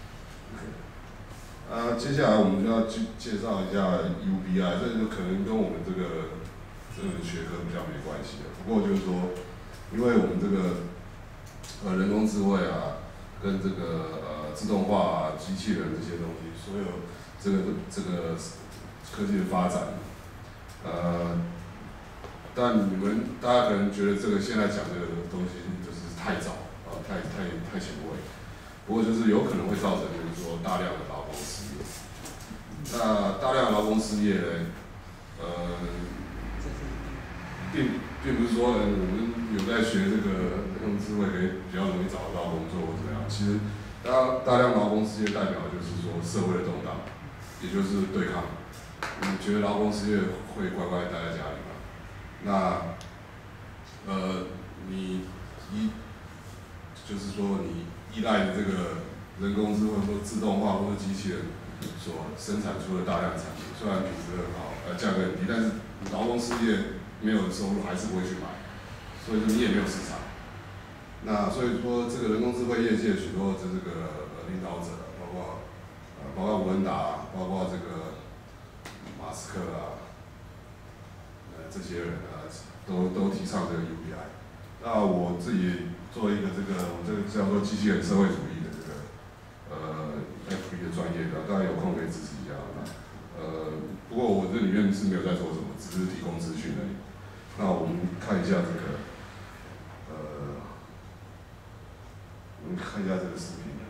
了。接下来我们就要去介绍一下 UBI， 这就可能跟我们这个学科比较没关系了。不过就是说，因为我们这个人工智慧啊，跟这个自动化、机器人这些东西，所有这个科技的发展，但大家可能觉得这个现在讲这个东西就是太早太前卫，不过就是有可能会造成就是说大量的劳工失业。那大量的劳工失业呢，并不是说我们有在学这个人工智慧可以比较容易找得到工作或怎么样，其实大量劳工失业代表就是说社会的动荡。也就是对抗，你觉得劳工失业会乖乖待在家里吗？那，就是说你依赖的这个人工智慧或自动化或者机器人所生产出的大量产品，虽然品质很好，价格很低，但是劳工失业没有收入还是不会去买，所以说你也没有市场。那所以说这个人工智慧业界许多这个领导者，包括吴文达，包括这个马斯克啊，这些人啊，都提倡这个 UBI。那我自己做一个我这个叫做机器人社会主义的这个FB 的专业的，大家有空可以支持一下。不过我这里面是没有在做什么，只是提供资讯而已。那我们看一下这个，我们看一下这个视频。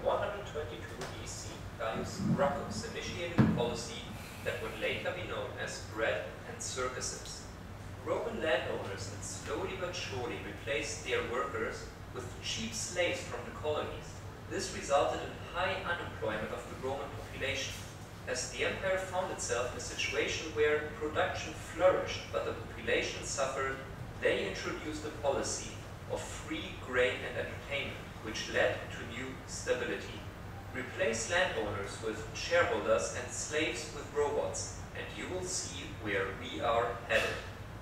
Gracchus initiated a policy that would later be known as bread and circuses. Roman landowners had slowly but surely replaced their workers with cheap slaves from the colonies. This resulted in high unemployment of the Roman population. As the empire found itself in a situation where production flourished but the population suffered, they introduced a policy of free grain and entertainment, which led to new stability. Replace landowners with shareholders and slaves with robots, and you will see where we are headed.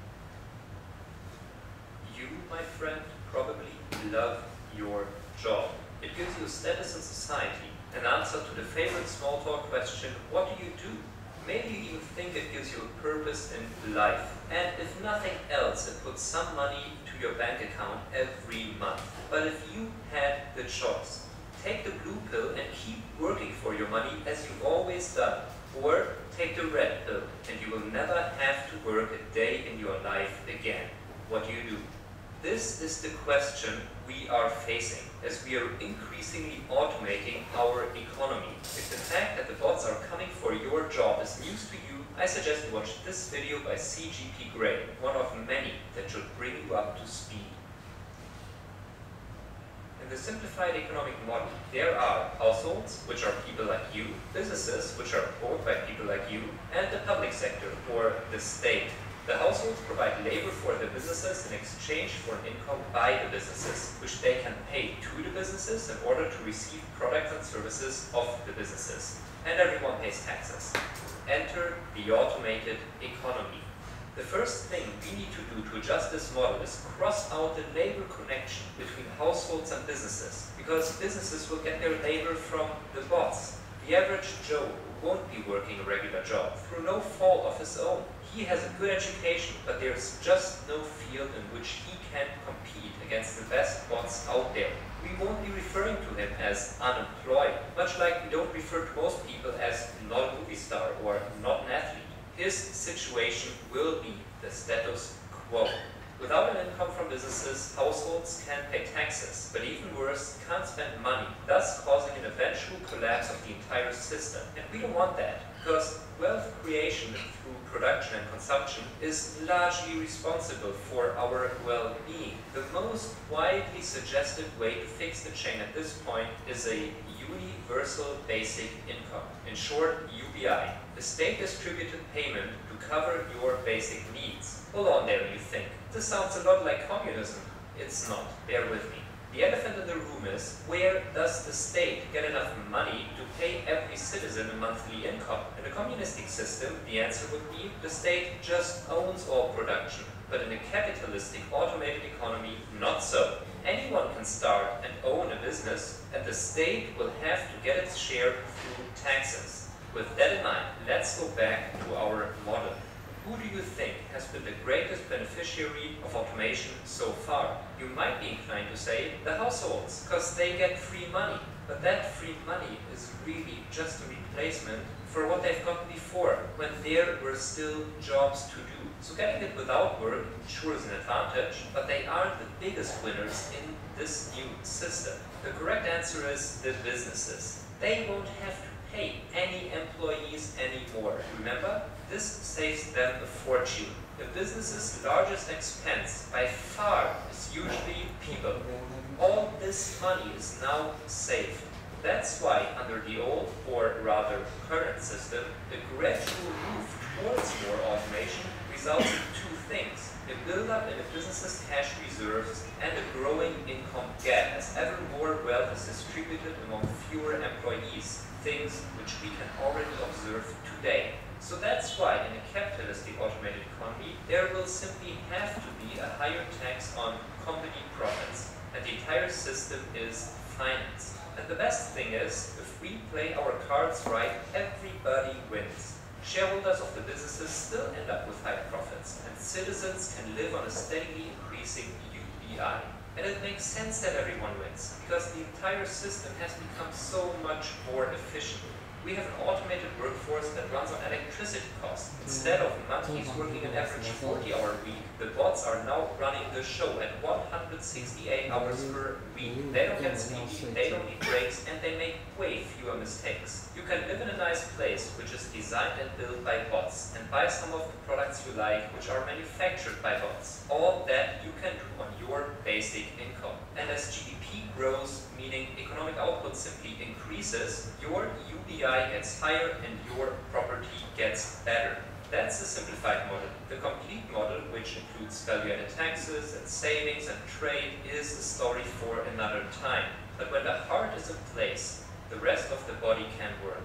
You, my friend, probably love your job. It gives you status in society, an answer to the favorite small talk question, what do you do? Maybe you even think it gives you a purpose in life, and if nothing else, it puts some money to your bank account every month. But if you had the choice, take the blue pill and keep working for your money as you've always done, or take the red pill and you will never have to work a day in your life again. What do you do? This is the question we are facing as we are increasingly automating our economy. If the fact that the bots are coming for your job is news to you, I suggest you watch this video by CGP Grey, one of many that should bring you up to speed. In the simplified economic model, there are households, which are people like you, businesses, which are owned by people like you, and the public sector, or the state. The households provide labor for the businesses in exchange for an income by the businesses, which they can pay to the businesses in order to receive products and services of the businesses. And everyone pays taxes. Enter the automated economy. The first thing we need to do to adjust this model is cross out the labor connection between households and businesses, because businesses will get their labor from the bots. The average Joe won't be working a regular job through no fault of his own. He has a good education, but there's just no field in which he can compete against the best bots out there. We won't be referring to him as unemployed, much like we don't refer to most people as not a movie star or not an athlete. His situation will be the status quo. Without an income from businesses, households can't pay taxes, but even worse, can't spend money, thus causing an eventual collapse of the entire system. And we don't want that, because wealth creation through production and consumption is largely responsible for our well-being. The most widely suggested way to fix the chain at this point is a universal basic income, in short, UBI, a state-distributed payment to cover your basic needs. Hold on there, you think. This sounds a lot like communism. It's not. Bear with me. The elephant in the room is, where does the state get enough money to pay every citizen a monthly income? In a communistic system, the answer would be, the state just owns all production. But in a capitalistic, automated economy, not so. Anyone can start and own a business, and the state will have to get its share through taxes. With that in mind, let's go back to our model. Who do you think has been the greatest beneficiary of automation so far? You might be inclined to say the households, because they get free money. But that free money is really just a replacement for what they've gotten before, when there were still jobs to do. So getting it without work sure is an advantage, but they aren't the biggest winners in this new system. The correct answer is the businesses. They won't have to pay any employees anymore. Remember? This saves them a fortune. The business's largest expense by far is usually people. All this money is now saved. That's why under the old, or rather current system, the gradual move towards more automation results in two things: a build-up in a business's cash reserves and a growing income gap as ever more wealth is distributed among fewer employees, things which we can already observe today. So that's why in a capitalistic automated economy, there will simply have to be a higher tax on company profits, and the entire system is financed. And the best thing is, if we play our cards right, everybody wins. Shareholders of the businesses still end up with high profits, and citizens can live on a steadily increasing UBI. And it makes sense that everyone wins, because the entire system has become so much more efficient. We have an automated workforce that runs on electricity costs. Instead of monkeys working an average 40-hour week, the bots are now running the show at 168 hours per week. They don't get sleepy, they don't need breaks, and they make way fewer mistakes. You can live in a nice place, which is designed and built by bots, and buy some of the products you like, which are manufactured by bots. All that you can do on your basic income. And as GDP grows, meaning economic output simply increases, your UBI gets higher and your property gets better. That's the simplified model. The complete model, which includes value-added taxes and savings and trade, is a story for another time. But when the heart is in place, the rest of the body can work.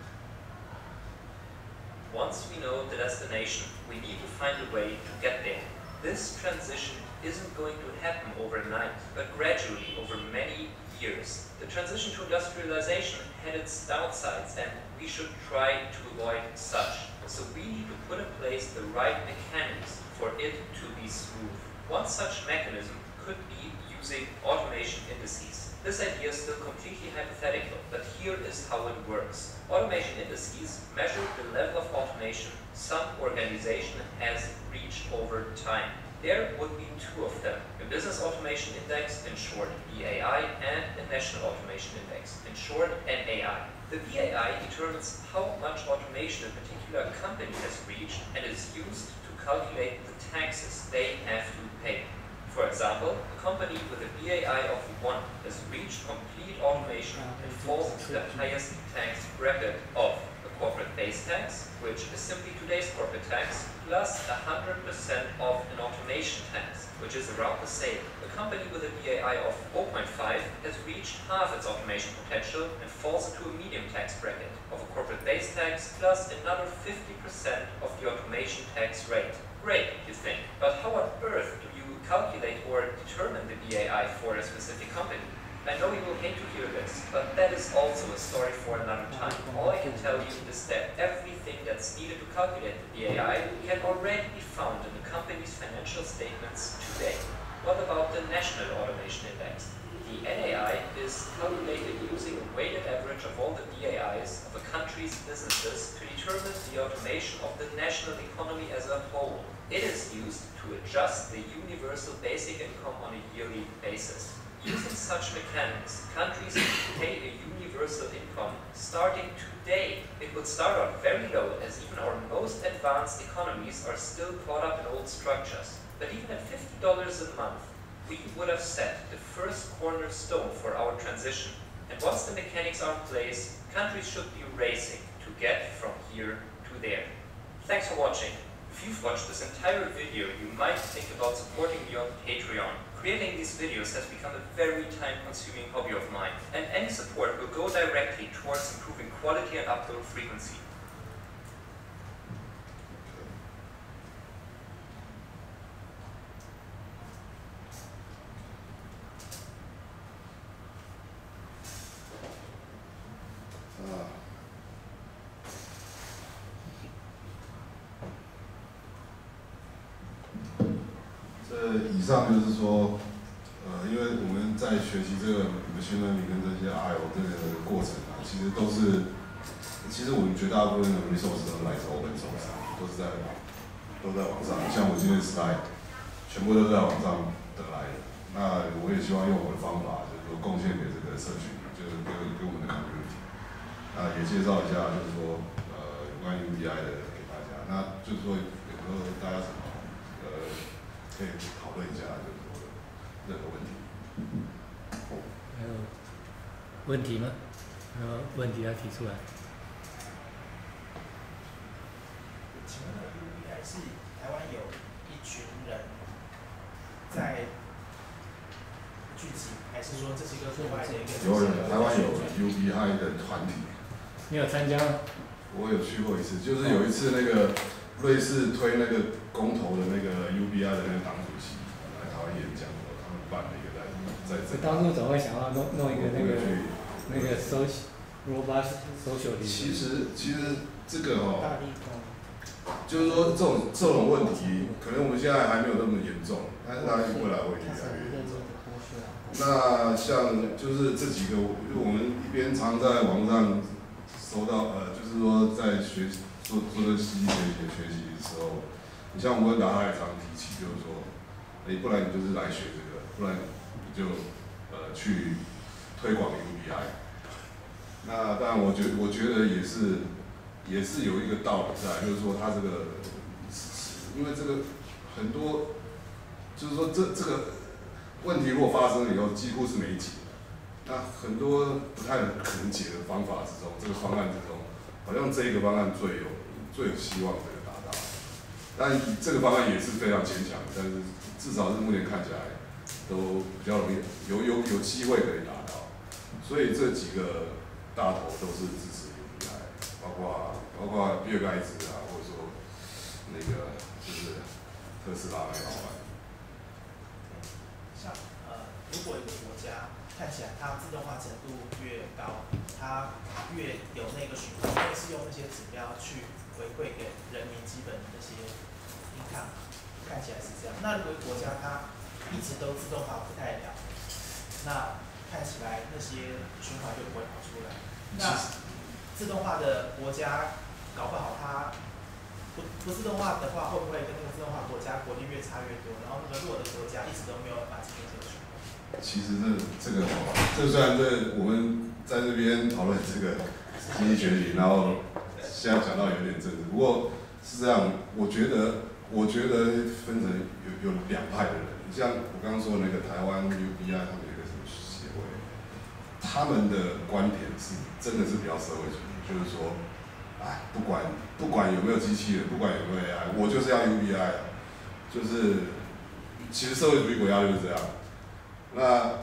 Once we know the destination, we need to find a way to get there. This transition isn't going to happen overnight, but gradually over many years. The transition to industrialization had its downsides, and we should try to avoid such. So we need to put in place the right mechanics for it to be smooth. One such mechanism could be using automation indices. This idea is still completely hypothetical, but here is how it works. Automation indices measure the level of automation some organization has reached over time. There would be two of them, a Business Automation Index, in short BAI, and a National Automation Index, in short NAI. The BAI determines how much automation a particular company has reached and is used to calculate the taxes they have to pay. For example, a company with a BAI of 1 has reached complete automation and falls into the highest tax bracket of a corporate base tax, which is simply today's corporate tax, plus 100% of an automation tax, which is around the same. A company with a BAI of 0.5 has reached half its automation potential and falls into a medium tax bracket of a corporate base tax plus another 50% of the automation tax rate. Great, you think, but how on earth do you calculate or determine the BAI for a specific company? I know you will hate to hear this, but that is also a story for another time. All I can tell you is that everything that's needed to calculate the BAI can already be found in the company's financial statements today. What about the National Automation Index? The NAI is calculated using a weighted average of all the BAIs of a country's businesses to determine the automation of the national economy as a whole. It is used to adjust the universal basic income on a yearly basis. Using such mechanics, countries pay a universal income starting today. It would start out very low, as even our most advanced economies are still caught up in old structures. But even at $50 a month, we would have set the first cornerstone for our transition. And once the mechanics are in place, countries should be racing to get from here to there. Thanks for watching. If you've watched this entire video, you might think about supporting me on Patreon. Creating these videos has become a very time-consuming hobby of mine, and any support will go directly towards improving quality and upload frequency. 以上就是说，因为我们在学习这个machine learning跟这些 RL 这个过程啊，其实我们绝大部分的 resource 都来自 open source， 都在网上。像我今天的 slide， 全部都是在网上得来的。那我也希望用我的方法，就是说贡献给这个社群，就是给我们的 community。也介绍一下，就是说有关 UBI 的给大家。那就是说有时候大家可以讨论一下，就是说任何问题。 还有问题吗？还有问题要提出来。 请问UBI 是台湾有一群人在聚集，还是说这是一个国外的一个？ 台湾有 UBI 的团体。 你有参加吗？ 我有去过一次，就是有一次那个瑞士推那个公投的那个 UBI 的那个党主席来台湾演讲，他们办了一个在这。 当初怎么会想要弄一个那个robot social？ 其实这个就是说这种问题，可能我们现在还没有那么严重，但是它未来会越来越严重。那像就是这几个，我们一边常在网上收到，就是说在做这个实际学习的时候，你像我跟达也常提起，就是说，不然你就是来学这个，不然你就去推广 UBI。那当然，我觉得也是有一个道理在，就是说它这个，因为这个很多，就是说这个问题如果发生了以后，几乎是没解的。那很多不太可能解的方法之中，这个方案之中，好像这一个方案最有希望这个达到。但这个方案也是非常牵强的，但是至少是目前看起来都比较容易有机会可以达到。所以这几个大头都是支持 UBI， 包括比尔盖茨啊，或者说那个就是特斯拉那个老板。 像如果一个国家看起来它自动化程度越高，它越有那个循环，越是用那些指标去回馈给人民基本的那些income，看起来是这样。那如果国家它一直都自动化不太了，那那些循环就不会跑出来。那自动化的国家搞不好它不自动化的话，会不会跟那个自动化国家国力越差越多，然后那个弱的国家一直都没有把这个循环？ 其实这个虽然我们在这边讨论这个机器学习，然后现在讲到有点政治，不过是这样，我觉得分成有两派的人，像我刚刚说的那个台湾 UBI 他们有一个什么协会，他们的观点是真的是比较社会主义，就是说，哎，不管有没有机器人，不管有没有 AI， 我就是要 UBI， 就是其实社会主义国家就是这样。那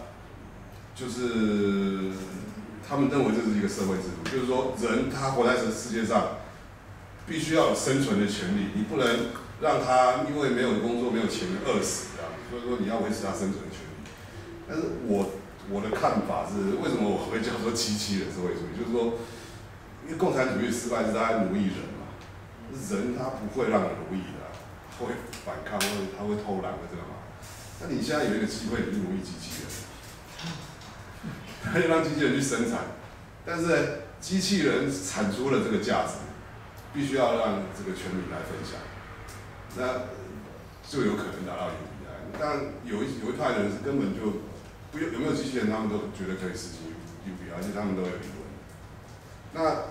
就是他们认为这是一个社会制度，就是说人他活在这世界上，必须要有生存的权利，你不能让他因为没有工作、没有钱饿死这样。所以说你要维持他生存的权利。但是我的看法是，为什么我会叫做机器人社会主义？就是说，因为共产主义失败是他在奴役人嘛，人他不会让你奴役的，他会反抗，或者他会偷懒，会这个嘛。那你现在有一个机会，你去奴役机器人，他就让机器人去生产，但是呢，机器人产出了这个价值，必须要让这个全民来分享，那就有可能达到 UBI。但有一派人是根本就有没有机器人，他们都觉得可以实行 UBI， 而且他们都有理论。那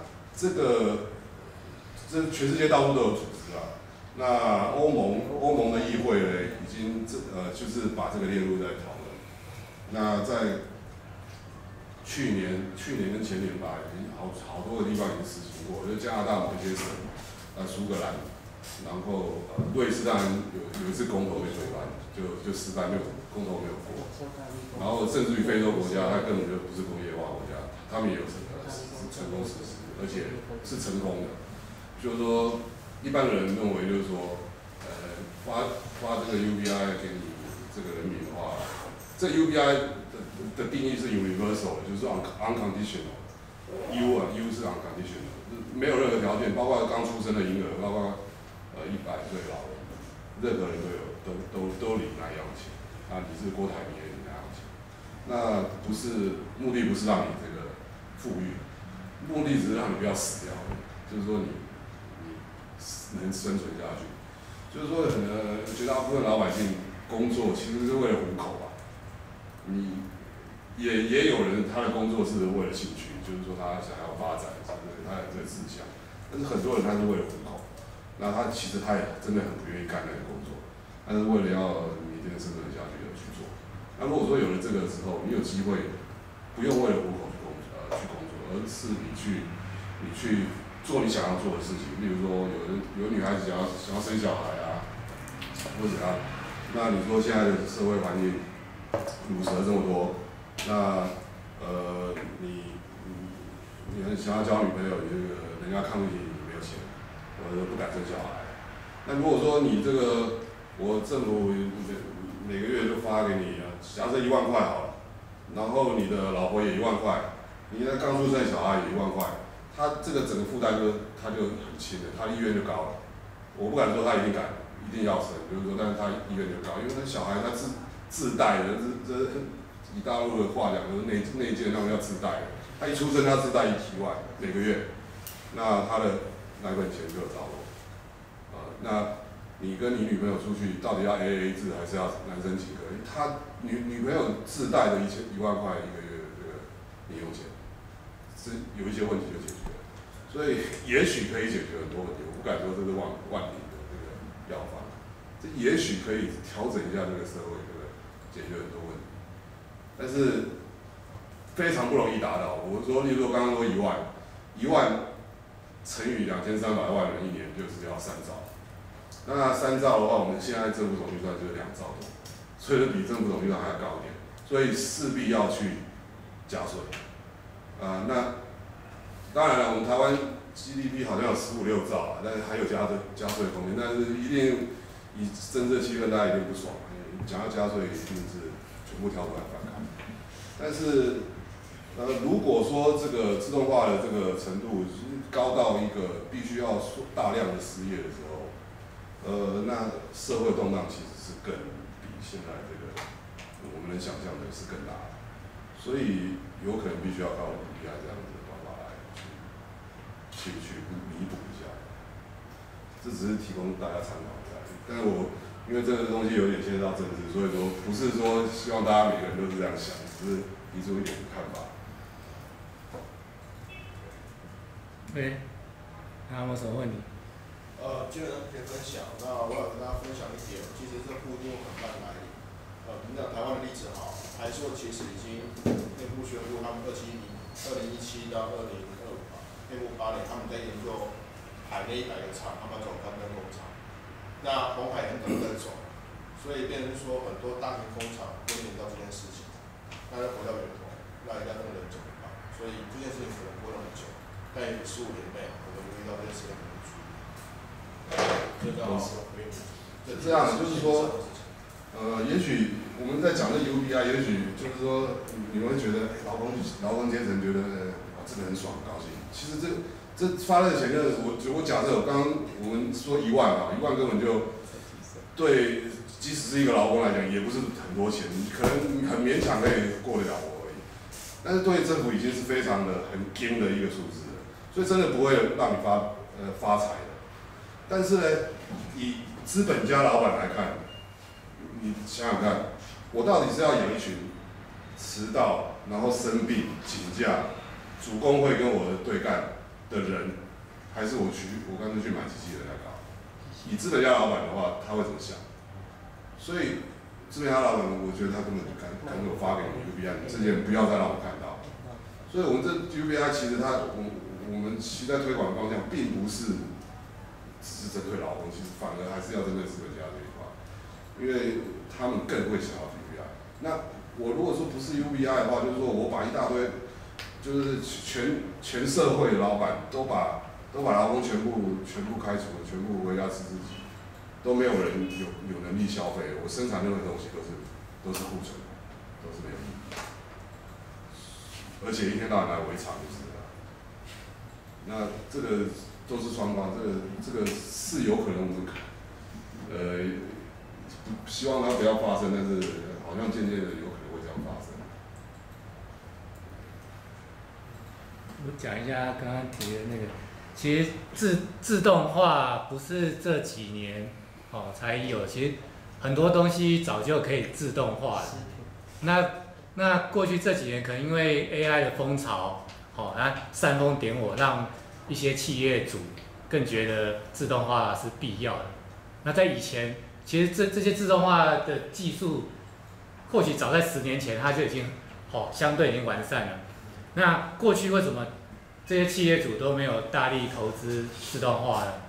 这全世界到处都有组织啊。那欧盟的议会呢，已经就是把这个列入在讨论。那在去年跟前年吧，已经好多个地方已经实行过，就加拿大某一些省，苏格兰，然后瑞士当然有一次公投被推翻，就失败，公投没有过。然后甚至于非洲国家，它根本就不是工业化国家，他们也有成功实施，而且是成功的，就是说。一般人认为就是说，发这个 UBI 给你这个人民的话，这 UBI 的定义是 universal 的，就是 unconditional。U 是 unconditional， 没有任何条件，包括刚出生的婴儿，包括100岁老人，任何人都领那样钱。啊，你是郭台铭也领那样钱。那目的不是让你这个富裕，目的只是让你不要死掉，就是说你能生存下去，就是说，绝大部分老百姓工作其实是为了糊口吧。你也有人他的工作是为了兴趣，就是说他想要发展，他有这个志向。但是很多人他是为了糊口，那他其实他也真的很不愿意干那个工作，但是为了要每天生存下去而去做。那如果说有了这个之后，你有机会不用为了糊口去工作，而是你去做你想要做的事情，例如说有女孩子想要生小孩啊，或者那你说现在的社会环境乳蛇这么多，那你很想要交女朋友，你这个人家看不起你没有钱，或者不敢生小孩。那如果说你这个我政府每个月就发给你，假设1万块好了，然后你的老婆也1万块，你那刚出生的小孩也1万块。他这个整个负担他就很轻的，他意愿就高了。我不敢说他一定要生，就是说，但是他意愿就高，因为那小孩他自带的，这以大陆的话讲就是内建那种叫自带的。他一出生他自带1万每个月，那他的那份钱就有着落。那你跟你女朋友出去，到底要 AA 制还是要男生请客？他女朋友自带的1万块1个月的这个零用钱，是有一些问题就解决。所以也许可以解决很多问题，我不敢说这是万灵的这个药方，这也许可以调整一下这个社会，对不对？解决很多问题，但是非常不容易达到。我说，例如说刚刚说1万乘以2300万人一年，就是要3兆。那3兆的话，我们现在政府总预算就是2兆多，所以比政府总预算还要高一点，所以势必要去加税。那当然了，我们台湾 GDP 好像有15、16兆啊，但是还有加税空间，但是一定以政治气氛，大家一定不爽。讲到加税，一定是全部跳出来反抗。但是，如果说这个自动化的这个程度高到一个必须要大量的失业的时候，那社会动荡其实是比现在这个我们能想象的是更大的。 所以有可能必须要靠 UBI 这样子的方法来去弥补一下。这只是提供大家参考一下，但是我因为这个东西有点牵涉到政治，所以说不是说希望大家每个人都是这样想，只是提出一点看法。 对，还有没有什么问题？ 基本上可以分享。那我想跟大家分享一点，其实这不一定很慢来。你讲台湾的例子好，台塑其实已经内部宣布，他们2017到2025吧，内部8年他们在研究海内100个厂，他们要走干灯工厂。那鸿海很可能在走，所以变成说很多大型工厂面临到这件事情，那就回到源头，那一旦那个人怎么办？所以这件事情可能不会那么久，但也15年内我们遇到这件事情可能处理。 这样就是说，也许我们在讲的 UBI， 也许就是说你们会觉得劳工阶层觉得这个很爽高兴。其实这发热前的我假设刚刚我们说1万啊，1万根本就对，即使是一个劳工来讲也不是很多钱，可能很勉强可以过得了活而已。但是对政府已经是非常的很惊的一个数字了，所以真的不会让你发财的。但是呢，以资本家老板来看，你想想看，我到底是要养一群迟到，然后生病、请假、主工会跟我的对干的人，还是我干脆去买机器人来搞？以资本家老板的话，他会怎么想？所以资本家老板，我觉得他根本就干脆我发给你 UBI， 你这件不要再让我看到。所以我们这 UBI 其实我们其实在推广方向并不是只是针对劳工，其实反而还是要针对资本家这一块，因为他们更会想要 UBI。那我如果说不是 UBI 的话，就是说我把一大堆，就是全社会的老板都把劳工全部开除了，全部回家吃自己，都没有人有能力消费，我生产任何东西都是库存，都是没有意义，而且一天到晚来围场就是了。那这个都是双方，这个是有可能我们希望它不要发生，但是好像渐渐的有可能会这样发生。 我讲一下刚刚提的那个，其实自动化不是这几年才有，其实很多东西早就可以自动化了。那过去这几年可能因为 AI 的风潮，煽风点火，让一些企业主更觉得自动化是必要的。那在以前，其实这些自动化的技术，或许早在10年前它就已经相对已经完善了。那过去为什么这些企业主都没有大力投资自动化呢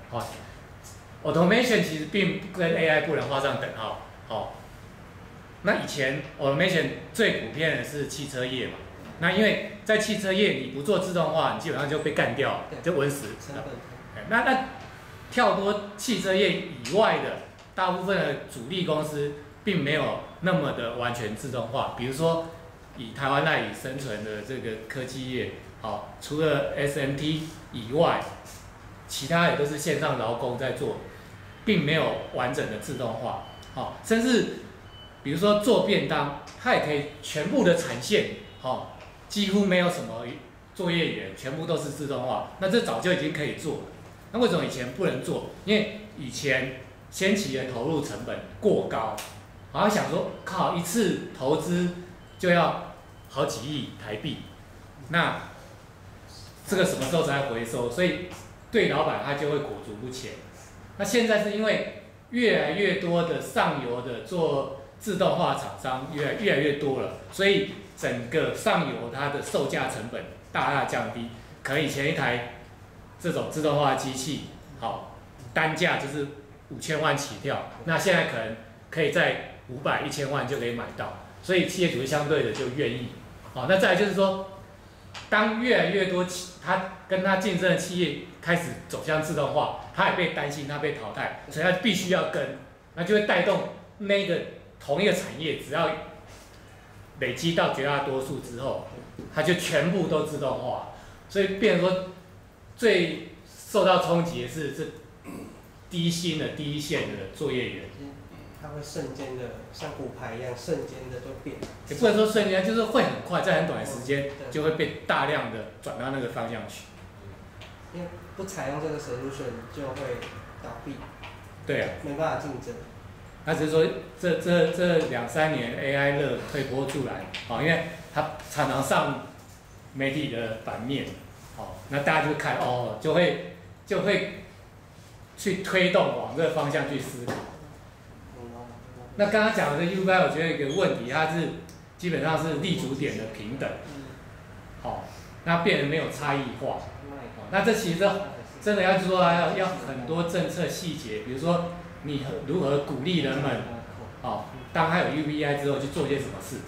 ？Automation 其实并跟 AI 不能画上等号。那以前 Automation 最普遍的是汽车业嘛。那因为在汽车业，你不做自动化，你基本上就被干掉，就稳死。那跳脱汽车业以外的大部分的主力公司，并没有那么的完全自动化。比如说，以台湾赖以生存的这个科技业，除了 SMT 以外，其他也都是线上劳工在做，并没有完整的自动化。甚至比如说做便当，它也可以全部的产线，几乎没有什么作业员，全部都是自动化。那这早就已经可以做了。那为什么以前不能做？因为以前先期的投入成本过高，好像想说靠一次投资就要好几亿台币，那这个什么时候才回收？所以对老板他就会裹足不前。那现在是因为越来越多的上游的做自动化厂商越来越多了，所以整个上游它的售价成本大大降低。可能以前一台这种自动化机器，单价就是5000万起跳，那现在可能可以在500、1000万就可以买到，所以企业主相对的就愿意。那再来就是说，当越来越多他跟他竞争的企业开始走向自动化，他也被担心他被淘汰，所以他必须要跟，那就会带动那个同一个产业，只要累积到绝大多数之后，它就全部都自动化，所以变成说最受到冲击的是这低薪的第一线的作业员， 它会瞬间的像骨牌一样，瞬间的就变。 也不能说瞬间，就是会很快，在很短的时间就会被大量的转到那个方向去。 因为不采用这个 solution 就会倒闭。 对啊。 没办法竞争。 那只是说这2-3年 AI 热推波助澜，因为它常常上媒体的版面，那大家就看就会去推动往这个方向去思考。那刚刚讲的这 UI， 我觉得有一个问题，它是基本上是立足点的平等，那变得没有差异化。那这其实真的要说要很多政策细节，比如说你如何鼓励人们，当他有 UBI 之后去做些什么事，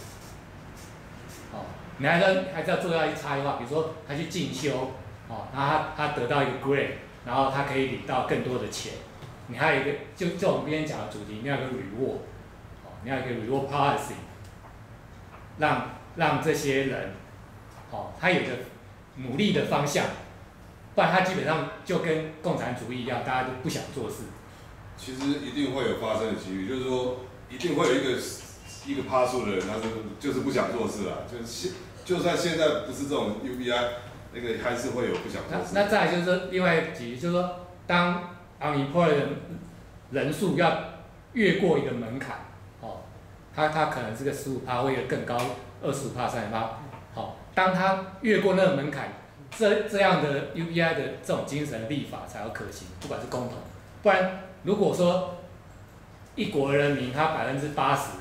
你还是要做到一差异化，比如说他去进修，然后他得到一个 grade， 然后他可以领到更多的钱。你还有一个就我们今天讲的主题，你要有一个 reward， 你要有一个 reward policy， 让这些人，他有一个努力的方向，不然他基本上就跟共产主义一样，大家都不想做事。 其实一定会有发生的几率，就是说一定会有一个趴数的人，他就是不想做事啦，就算现在不是这种 UBI， 那个还是会有不想做事。 那再来就是说另外一集，就是说当 unemployed 的人数要越过一个门槛，他可能这个15%会更高，25%、30%，当他越过那个门槛，这样的 UBI 的这种精神立法才有可行，不管是公投，不然如果说一国人民他80%，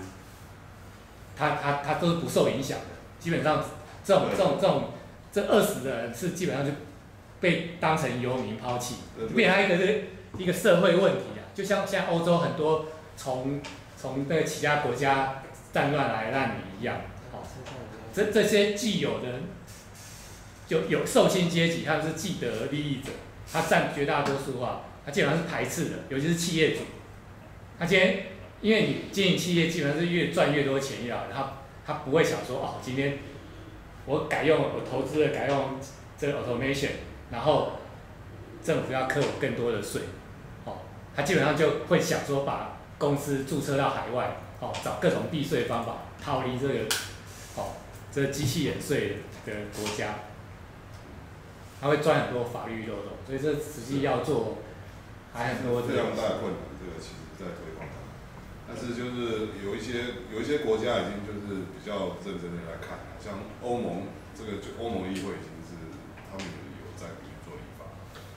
他都是不受影响的，基本上这20的人是基本上就被当成游民抛弃，变成一个社会问题啊，就像现在欧洲很多从那个其他国家战乱来难民一样，这些既有的就有受薪阶级，他们是既得利益者，他占绝大多数话，他基本上是排斥的，尤其是企业主。他今天因为你经营企业，基本上是越赚越多钱要，他不会想说今天我投资了改用这个 automation， 然后政府要课我更多的税，他基本上就会想说把公司注册到海外，找各种避税方法逃离这个机器人税的国家，他会钻很多法律漏洞，所以这实际要做还很多非常大的困难，这个其实在推广它。但是就是有一些国家已经就是比较认真的来看，像欧盟这个就欧盟议会已经是他们有在去做立法，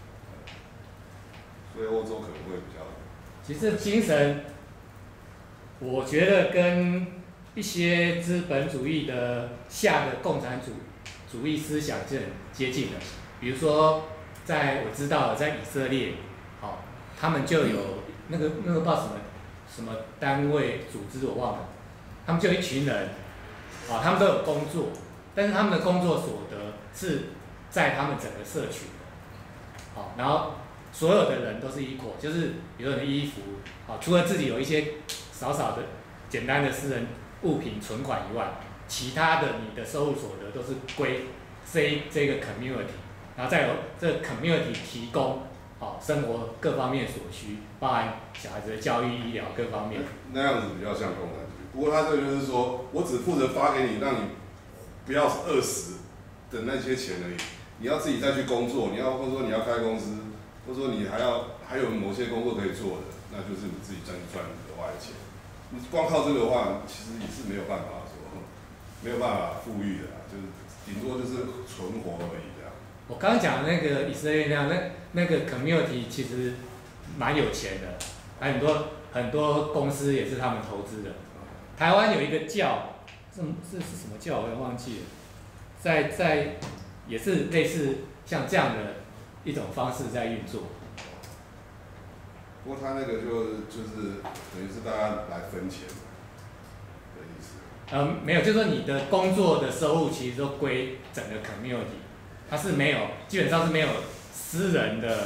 所以欧洲可能会比较。 其实精神，我觉得跟一些资本主义的下的共产主义思想是很接近的。比如说，我知道的，在以色列，他们就有那个不知道什么单位组织我忘了，他们就有一群人，他们都有工作，但是他们的工作所得是在他们整个社群的，然后所有的人都是equal，就是比如说你的衣服，除了自己有一些少少的简单的私人物品存款以外，其他的你的收入所得都是归这个 community， 然后再由这个 community 提供生活各方面所需，包含小孩子的教育、医疗各方面。 那样子比较像共产主义，不过他这个就是说我只负责发给你，让你不要饿死的那些钱而已，你要自己再去工作，或者说你要开公司，或者说你还有某些工作可以做的，那就是你自己赚额外的钱。你光靠这个的话，其实也是没有办法没有办法富裕的，就是顶多就是存活而已这样。 我刚刚讲的那个以色列那个 community 其实蛮有钱的，还很多公司也是他们投资的。台湾有一个教，是什么教我也忘记了，在也是类似像这样的一种方式在运作。 不过他那个就是等于是大家来分钱的意思。 没有，就是说你的工作的收入其实都归整个 community， 它是没有，基本上是没有私人的，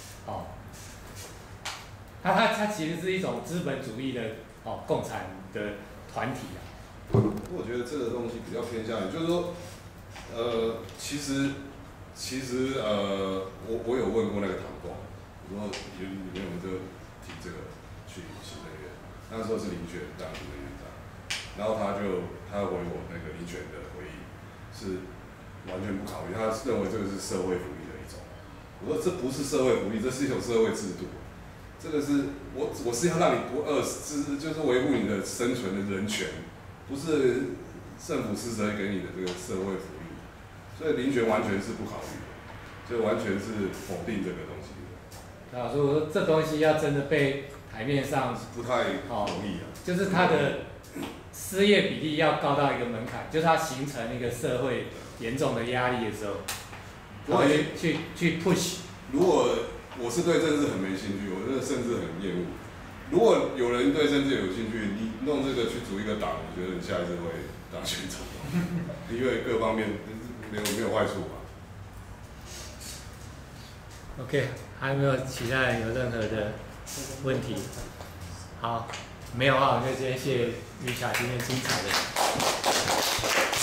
它其实是一种资本主义的共产的团体啊。 我觉得这个东西比较偏向于，就是说，其实我有问过那个唐凤，我说你们有没有提这个去那边？ 那时候是林权当行政院长，然后他回我那个林权的回应是完全不考虑，他认为这个是社会福利的一种。我说这不是社会福利，这是一种社会制度。这个是我是要让你不饿死，就是维护你的生存的人权，不是政府施舍给你的这个社会福利。所以林权完全是不考虑的，就完全是否定这个东西的。 啊，所以我说这东西要真的被台面上不太容易啊。 就是它的失业比例要高到一个门槛，就是它形成一个社会严重的压力的时候，然后去 push。 如果我是对政治很没兴趣，我真的甚至很厌恶。如果有人对政治有兴趣，你弄这个去组一个党，我觉得你下一次会当选总统，因为各方面没有坏处吧。 OK， 还有没有其他人有任何的问题？好，没有的话，我们就今天谢谢Richard今天精彩的。